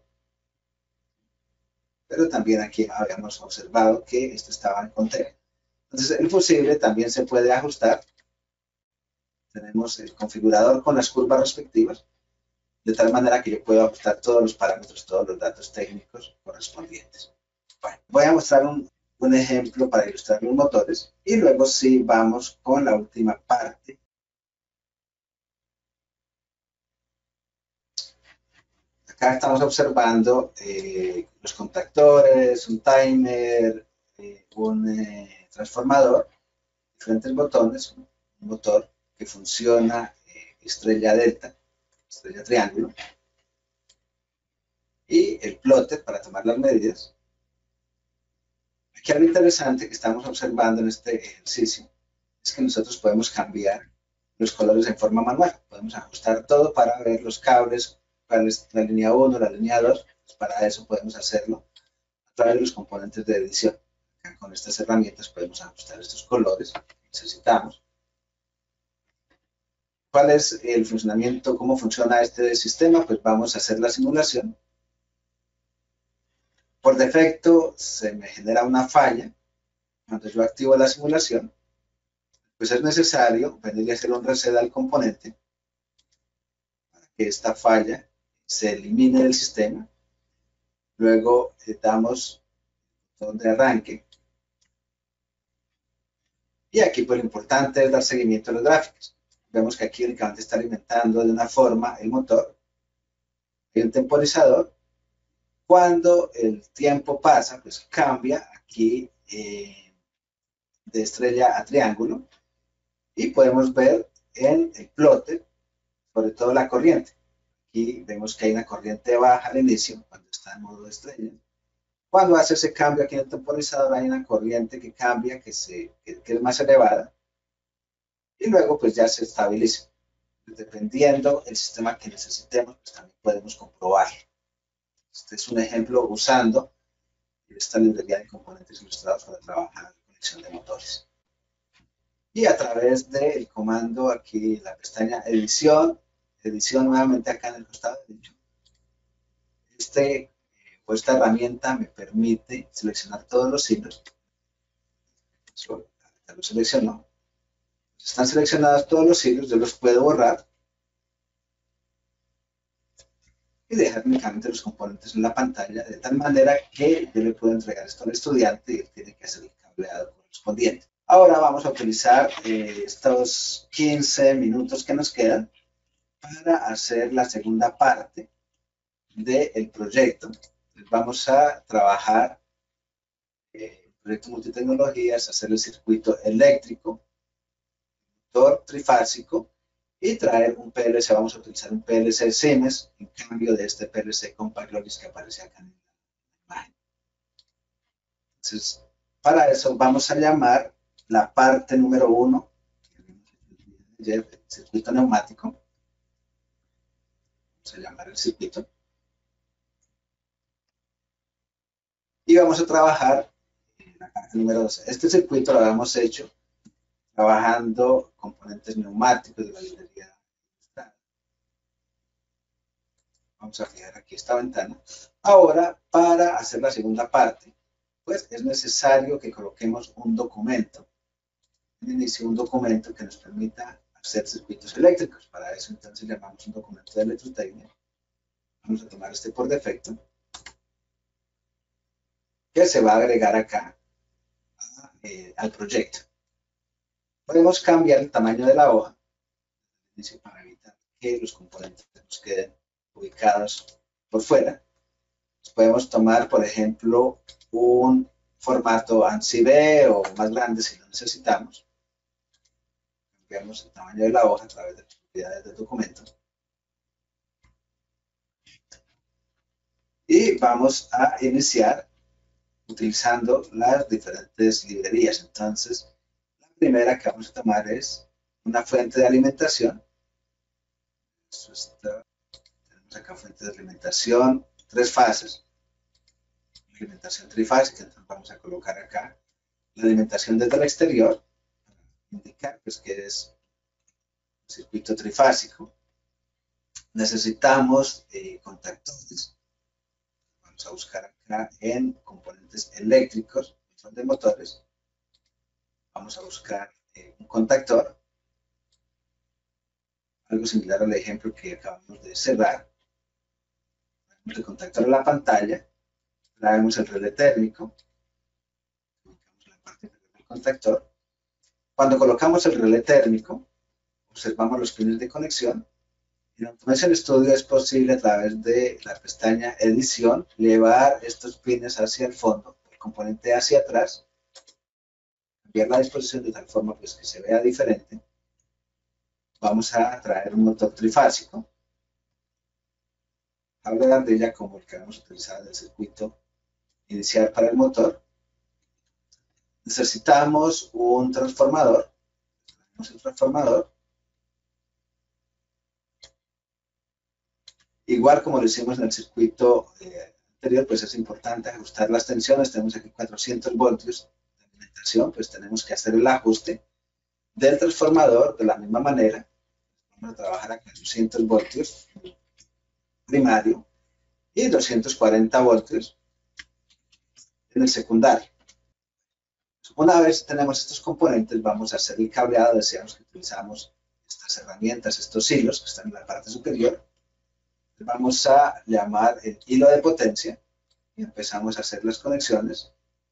Speaker 1: pero también aquí habíamos observado que esto estaba en conteo. Entonces el fusible también se puede ajustar. Tenemos el configurador con las curvas respectivas, de tal manera que yo puedo ajustar todos los parámetros, todos los datos técnicos correspondientes. Bueno, voy a mostrar un, un ejemplo para ilustrar los motores y luego sí vamos con la última parte. Acá estamos observando eh, los contactores, un timer, eh, un eh, transformador, diferentes botones, un motor que funciona eh, estrella delta, estrella triángulo, y el plotter para tomar las medidas. Aquí algo interesante que estamos observando en este ejercicio es que nosotros podemos cambiar los colores en forma manual. Podemos ajustar todo para ver los cables, cuál es la línea uno, la línea dos. Pues para eso podemos hacerlo a través de los componentes de edición. Acá con estas herramientas podemos ajustar estos colores que necesitamos. ¿Cuál es el funcionamiento? ¿Cómo funciona este sistema? Pues vamos a hacer la simulación. Por defecto se me genera una falla cuando yo activo la simulación. Pues es necesario venir a hacer un reset al componente para que esta falla se elimine del sistema. Luego le damos el botón de arranque. Y aquí pues lo importante es dar seguimiento a los gráficos. Vemos que aquí únicamente está alimentando de una forma el motor. Hay un temporizador. Cuando el tiempo pasa, pues cambia aquí eh, de estrella a triángulo. Y podemos ver en el plotter, sobre todo la corriente. Aquí vemos que hay una corriente baja al inicio, cuando está en modo estrella. Cuando hace ese cambio aquí en el temporizador, hay una corriente que cambia, que, se, que, que es más elevada. Y luego pues ya se estabiliza. Dependiendo del sistema que necesitemos, pues también podemos comprobarlo. Este es un ejemplo usando esta librería de componentes ilustrados para trabajar en conexión de motores. Y a través del comando aquí, la pestaña edición, edición nuevamente acá en el costado derecho. Este, o esta herramienta me permite seleccionar todos los hilos. Eso, ya lo seleccionó. Están seleccionados todos los hilos, yo los puedo borrar. y dejar únicamente los componentes en la pantalla, de tal manera que yo le puedo entregar esto al estudiante y él tiene que hacer el cableado correspondiente. Ahora vamos a utilizar eh, estos quince minutos que nos quedan para hacer la segunda parte del proyecto. Vamos a trabajar eh, proyecto multitecnologías, hacer el circuito eléctrico, motor trifásico y traer un P L C. Vamos a utilizar un P L C Siemens en cambio de este P L C Compagloris que aparece acá en la imagen. Entonces, para eso vamos a llamar la parte número uno, el circuito neumático. Vamos a llamar el circuito. Y vamos a trabajar en la parte número dos. Este circuito lo habíamos hecho trabajando componentes neumáticos de la librería. Vamos a fijar aquí esta ventana. Ahora, para hacer la segunda parte, pues es necesario que coloquemos un documento. En inicio, un documento que nos permita hacer circuitos eléctricos. Para eso, entonces, llamamos un documento de electrotecnia. Vamos a tomar este por defecto, que se va a agregar acá a, eh, al proyecto. Podemos cambiar el tamaño de la hoja para evitar que los componentes nos queden ubicados por fuera. Podemos tomar, por ejemplo, un formato ANSI B o más grande si lo necesitamos. Cambiamos el tamaño de la hoja a través de las propiedades del documento. Y vamos a iniciar utilizando las diferentes librerías. Entonces, la primera que vamos a tomar es una fuente de alimentación. Esto está, tenemos acá fuente de alimentación, tres fases. Alimentación trifásica, entonces vamos a colocar acá la alimentación desde el exterior, para indicar pues, que es un circuito trifásico. Necesitamos eh, contactores. Vamos a buscar acá en componentes eléctricos, son de motores. Vamos a buscar eh, un contactor, algo similar al ejemplo que acabamos de cerrar. Ponemos el contactor en la pantalla, traemos el relé térmico, colocamos la parte del contactor. Cuando colocamos el relé térmico, observamos los pines de conexión. En Automation Studio es posible a través de la pestaña Edición llevar estos pines hacia el fondo, el componente hacia atrás, cambiar la disposición de tal forma pues, que se vea diferente. Vamos a traer un motor trifásico, cable de ardilla como el que vamos a utilizar en el circuito inicial para el motor. Necesitamos un transformador, tenemos el transformador. Igual como lo hicimos en el circuito eh, anterior, pues es importante ajustar las tensiones. Tenemos aquí cuatrocientos voltios de alimentación, pues tenemos que hacer el ajuste del transformador de la misma manera. Vamos a trabajar a cuatrocientos voltios primario y doscientos cuarenta voltios en el secundario. Una vez tenemos estos componentes, vamos a hacer el cableado. Deseamos que utilizamos estas herramientas, estos hilos que están en la parte superior. Vamos a llamar el hilo de potencia y empezamos a hacer las conexiones.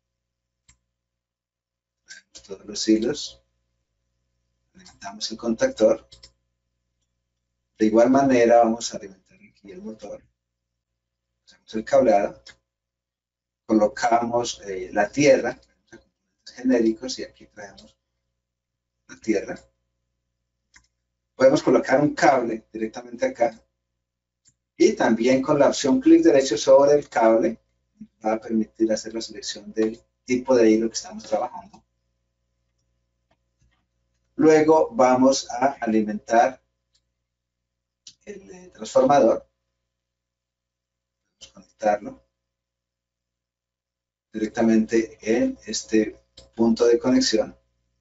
Speaker 1: Tenemos todos los hilos, alimentamos el contactor. De igual manera vamos a alimentar aquí el motor. Hacemos el cableado, colocamos eh, la tierra, genéricos, y aquí traemos la tierra. Podemos colocar un cable directamente acá. Y también con la opción clic derecho sobre el cable va a permitir hacer la selección del tipo de hilo que estamos trabajando. Luego vamos a alimentar el eh, transformador. Vamos a conectarlo directamente en este punto de conexión.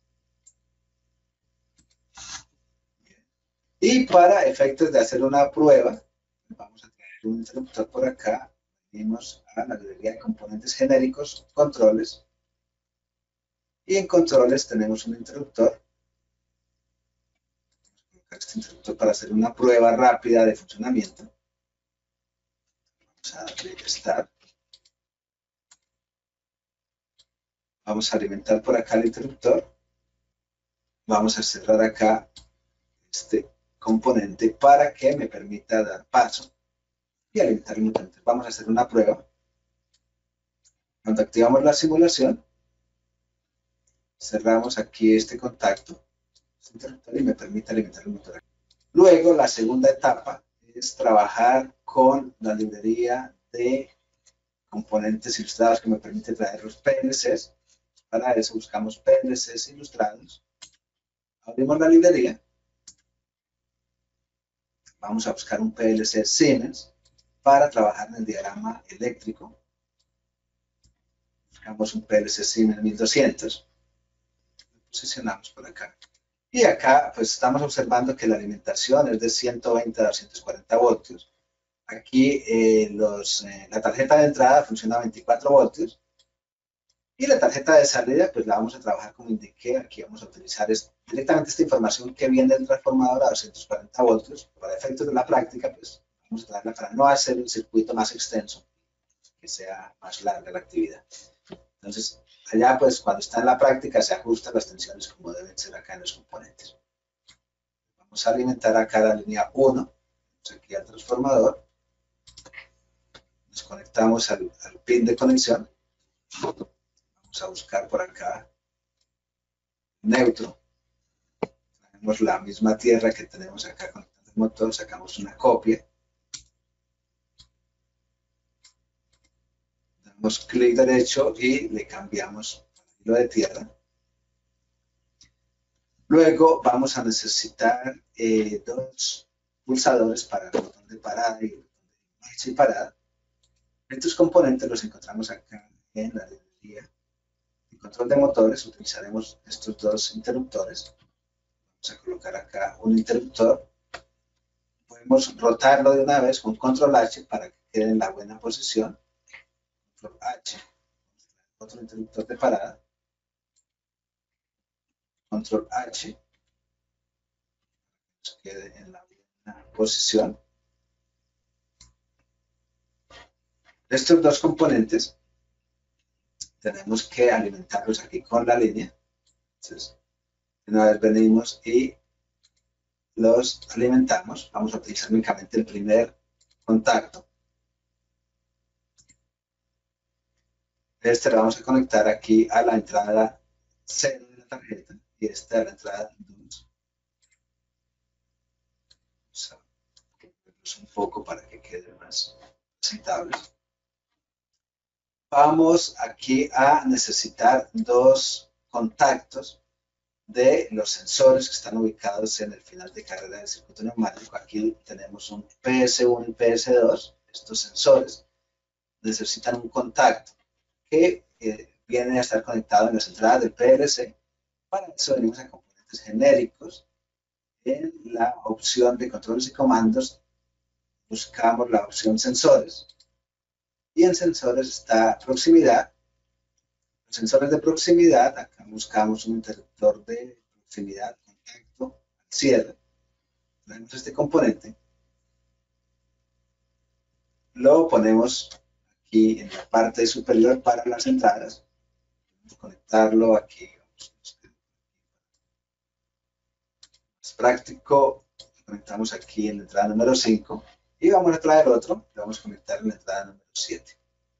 Speaker 1: Y para efectos de hacer una prueba, vamos a traer un interruptor por acá. Venimos a la librería de componentes genéricos, controles. Y en controles tenemos un interruptor. Vamos a colocar este interruptor para hacer una prueba rápida de funcionamiento. Vamos a darle Start. Vamos a alimentar por acá el interruptor. Vamos a cerrar acá este componente para que me permita dar paso y alimentar el mutante. Vamos a hacer una prueba. Cuando activamos la simulación, cerramos aquí este contacto este interruptor y me permite alimentar el motor. Luego, la segunda etapa es trabajar con la librería de componentes ilustrados que me permite traer los P L Cs. Para eso buscamos P L Cs ilustrados. Abrimos la librería. Vamos a buscar un P L C Siemens para trabajar en el diagrama eléctrico. Buscamos un P L C Siemens mil doscientos. Lo posicionamos por acá. Y acá pues estamos observando que la alimentación es de ciento veinte a doscientos cuarenta voltios. Aquí eh, los, eh, la tarjeta de entrada funciona a veinticuatro voltios. Y la tarjeta de salida, pues la vamos a trabajar como indiqué. Aquí vamos a utilizar es, directamente esta información que viene del transformador a doscientos cuarenta voltios. Para efectos de la práctica, pues vamos a traerla para no hacer un circuito más extenso, que sea más larga la actividad. Entonces, allá, pues cuando está en la práctica, se ajustan las tensiones como deben ser acá en los componentes. Vamos a alimentar acá la línea uno. Vamos aquí al transformador. Nos conectamos al, al pin de conexión. Vamos a buscar por acá neutro. Tenemos la misma tierra que tenemos acá conectando el motor, sacamos una copia. Damos clic derecho y le cambiamos el hilo de tierra. Luego vamos a necesitar eh, dos pulsadores para el botón de parada y el botón de marcha y parada. Estos componentes los encontramos acá en la librería. En control de motores utilizaremos estos dos interruptores. Vamos a colocar acá un interruptor. Podemos rotarlo de una vez con control H para que quede en la buena posición. Control H. Otro interruptor de parada. Control H. Que quede en la buena posición. Estos dos componentes tenemos que alimentarlos aquí con la línea. Entonces, una vez venimos y los alimentamos, vamos a utilizar únicamente el primer contacto. Este lo vamos a conectar aquí a la entrada cero de la tarjeta y este a la entrada dos. Vamos a moverlos un poco para que quede más presentable. Vamos aquí a necesitar dos contactos de los sensores que están ubicados en el final de carrera del circuito neumático. Aquí tenemos un P S uno y P S dos. Estos sensores necesitan un contacto que eh, viene a estar conectado en las entradas del P L C. Para eso venimos a componentes genéricos. En la opción de controles y comandos buscamos la opción sensores. Y en sensores está proximidad. Los sensores de proximidad, acá buscamos un interruptor de proximidad, contacto, cierre. Tenemos este componente. Lo ponemos aquí en la parte superior para las entradas. Vamos a conectarlo aquí. Es práctico. Lo conectamos aquí en la entrada número cinco. Y vamos a traer otro. Lo vamos a conectar en la entrada número siete.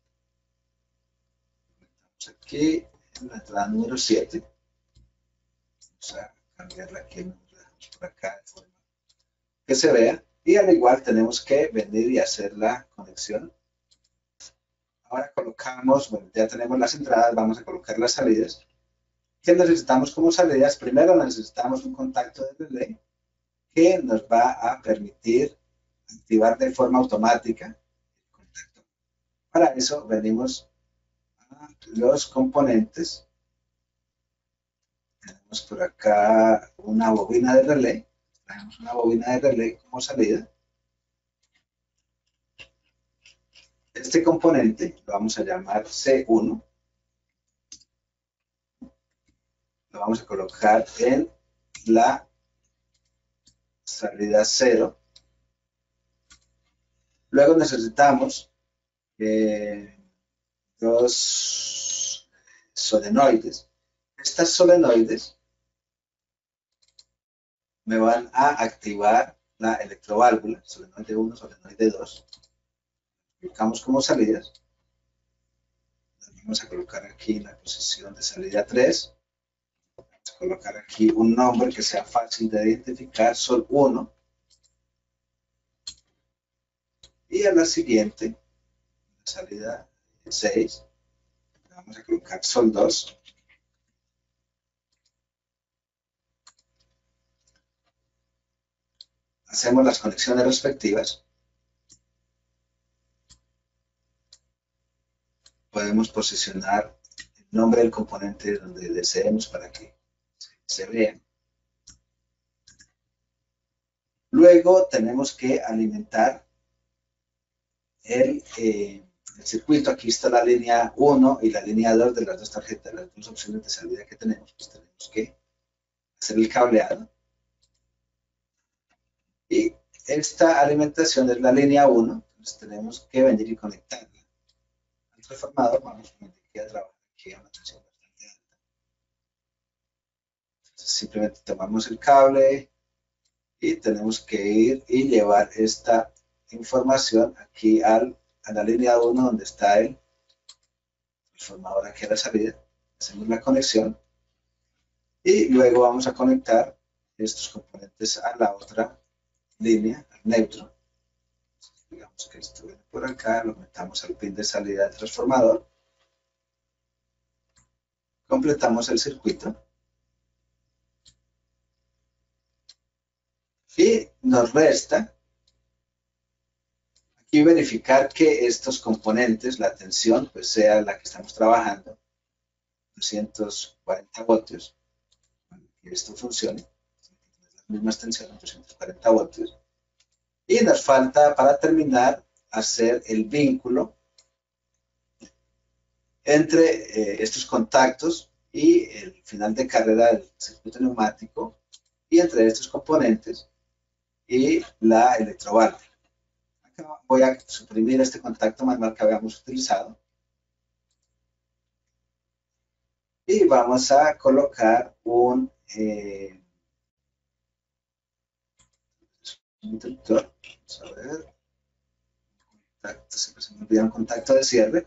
Speaker 1: Aquí en la entrada número siete. Vamos a cambiarla aquí, nos dejamos por acá de forma que se vea. Y al igual tenemos que venir y hacer la conexión. Ahora colocamos, bueno, ya tenemos las entradas, vamos a colocar las salidas. ¿Qué necesitamos como salidas? Primero necesitamos un contacto de relé que nos va a permitir activar de forma automática el contacto. Para eso venimos los componentes. Tenemos por acá una bobina de relé. Tenemos una bobina de relé como salida. Este componente lo vamos a llamar C uno. Lo vamos a colocar en la salida cero. Luego necesitamos eh, dos solenoides. Estas solenoides me van a activar la electroválvula, solenoide uno, solenoide dos. Colocamos como salidas. Vamos a colocar aquí en la posición de salida tres. Vamos a colocar aquí un nombre que sea fácil de identificar, sol uno. Y a la siguiente, salida seis, vamos a colocar sol dos. Hacemos las conexiones respectivas. Podemos posicionar el nombre del componente donde deseemos para que se vea. Luego tenemos que alimentar el, eh, el circuito. Aquí está la línea uno y la línea dos de las dos tarjetas, las dos opciones de salida que tenemos. Pues tenemos que hacer el cableado. Y esta alimentación es la línea uno, entonces tenemos que venir y conectarla al transformador. Vamos a venir aquí a trabajar aquí a una tensión bastante alta. Entonces simplemente tomamos el cable y tenemos que ir y llevar esta información aquí al, a la línea uno donde está el transformador aquí a la salida. Hacemos la conexión y luego vamos a conectar estos componentes a la otra línea, al neutro. Digamos que esto viene por acá, lo metamos al pin de salida del transformador. Completamos el circuito. Y nos resta aquí verificar que estos componentes, la tensión, pues sea la que estamos trabajando, doscientos cuarenta voltios, para que esto funcione. Las mismas tensiones, doscientos cuarenta voltios. Y nos falta, para terminar, hacer el vínculo entre eh, estos contactos y el final de carrera del circuito neumático, y entre estos componentes y la electroválvula. Acá voy a suprimir este contacto manual que habíamos utilizado y vamos a colocar un, eh, un interruptor. Vamos a ver. Contacto, siempre se me olvida un contacto de cierre.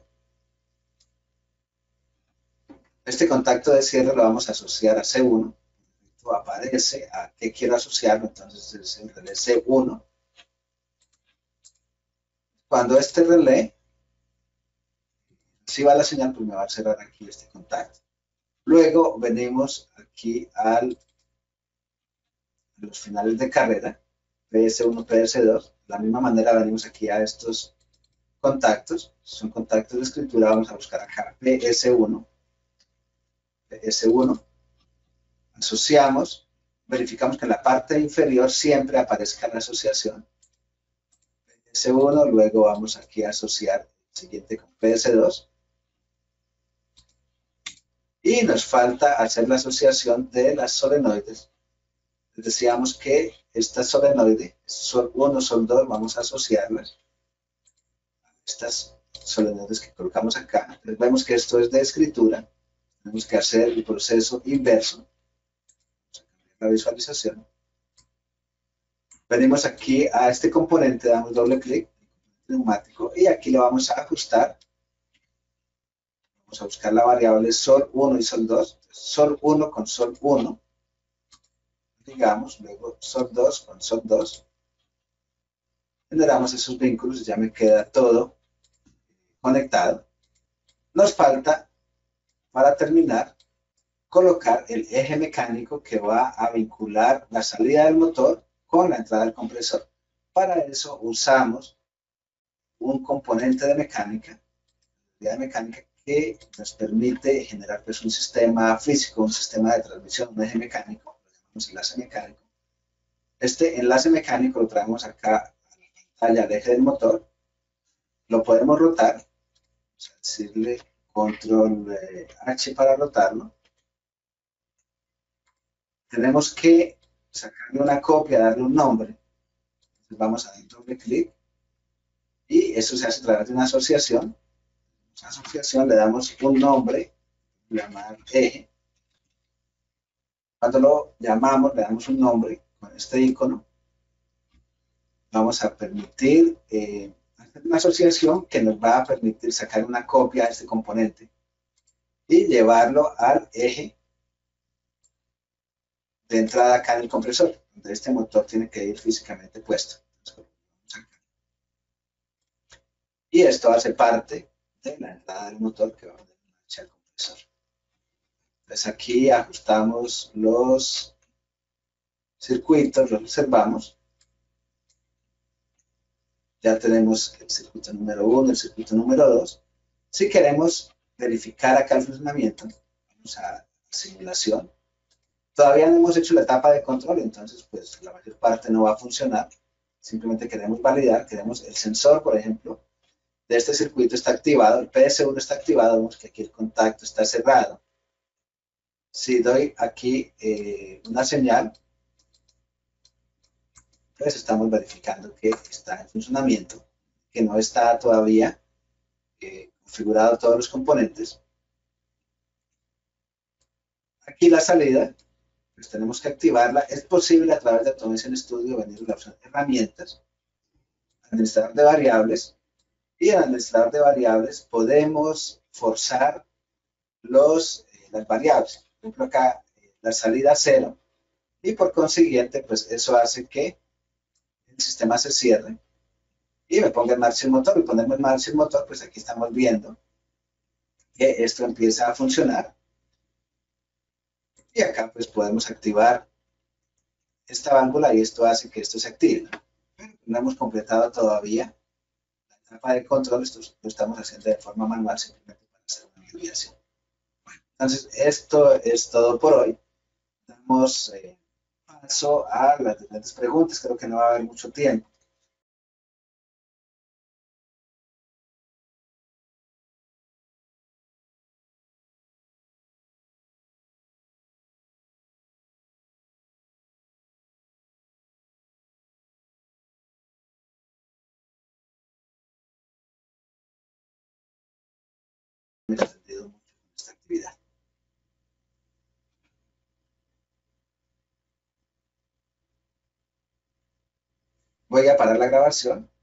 Speaker 1: Este contacto de cierre lo vamos a asociar a C uno. Aparece a qué quiero asociarlo, entonces es el relé C uno. Cuando este relé reciba la señal, pues me va a cerrar aquí este contacto. Luego venimos aquí al, a los finales de carrera, P S uno, P S dos. De la misma manera venimos aquí a estos contactos, son contactos de escritura, vamos a buscar acá P S uno, P S uno, asociamos, verificamos que en la parte inferior siempre aparezca la asociación, P S uno, luego vamos aquí a asociar el siguiente con P S dos, y nos falta hacer la asociación de las solenoides. Decíamos que esta solenoide, sol uno, sol dos, vamos a asociarlas a estas solenoides que colocamos acá. Entonces vemos que esto es de escritura, tenemos que hacer el proceso inverso. Vamos a cambiar la visualización. Venimos aquí a este componente, damos doble clic, neumático, y aquí lo vamos a ajustar. Vamos a buscar la variable sol uno y sol dos, sol uno con sol uno, digamos, luego sol dos con sol dos, generamos esos vínculos y ya me queda todo conectado. Nos falta, para terminar, colocar el eje mecánico que va a vincular la salida del motor con la entrada del compresor. Para eso usamos un componente de mecánica, de mecánica que nos permite generar pues, un sistema físico, un sistema de transmisión, un eje mecánico, lo llamamos enlace mecánico. Este enlace mecánico lo traemos acá a la pantalla, al eje del motor, lo podemos rotar, vamos a decirle control H para rotarlo. Tenemos que sacarle una copia, darle un nombre. Entonces vamos a dar doble clic Y eso se hace a través de una asociación. Una asociación, le damos un nombre, llamar eje. Cuando lo llamamos, le damos un nombre con este icono. Vamos a permitir eh, hacer una asociación que nos va a permitir sacar una copia de este componente y llevarlo al eje de entrada acá en el compresor, donde este motor tiene que ir físicamente puesto. Y esto hace parte de la entrada del motor que va a marcha al compresor. Entonces aquí ajustamos los circuitos, los observamos. Ya tenemos el circuito número uno, el circuito número dos. Si queremos verificar acá el funcionamiento, vamos a simulación. Todavía no hemos hecho la etapa de control, entonces pues la mayor parte no va a funcionar. Simplemente queremos validar, queremos el sensor, por ejemplo, de este circuito está activado, el P S uno está activado, vemos que aquí el contacto está cerrado. Si doy aquí eh, una señal, pues estamos verificando que está en funcionamiento, que no está todavía eh, configurado todos los componentes. Aquí la salida, pues tenemos que activarla. Es posible a través de Automation Studio venir a la opción herramientas, administrador de variables, y en el administrador de variables podemos forzar los, eh, las variables. Por ejemplo, acá eh, la salida cero, y por consiguiente, pues eso hace que el sistema se cierre y me ponga en marcha el motor. Y ponerme en marcha el motor, pues aquí estamos viendo que esto empieza a funcionar. Y acá pues podemos activar esta válvula y esto hace que esto se active. Pero no hemos completado todavía la etapa de control, esto lo estamos haciendo de forma manual simplemente para hacer una validación. Bueno, entonces esto es todo por hoy. Damos eh, paso a las diferentes preguntas, creo que no va a haber mucho tiempo. Me he entendido mucho con esta actividad. Voy a parar la grabación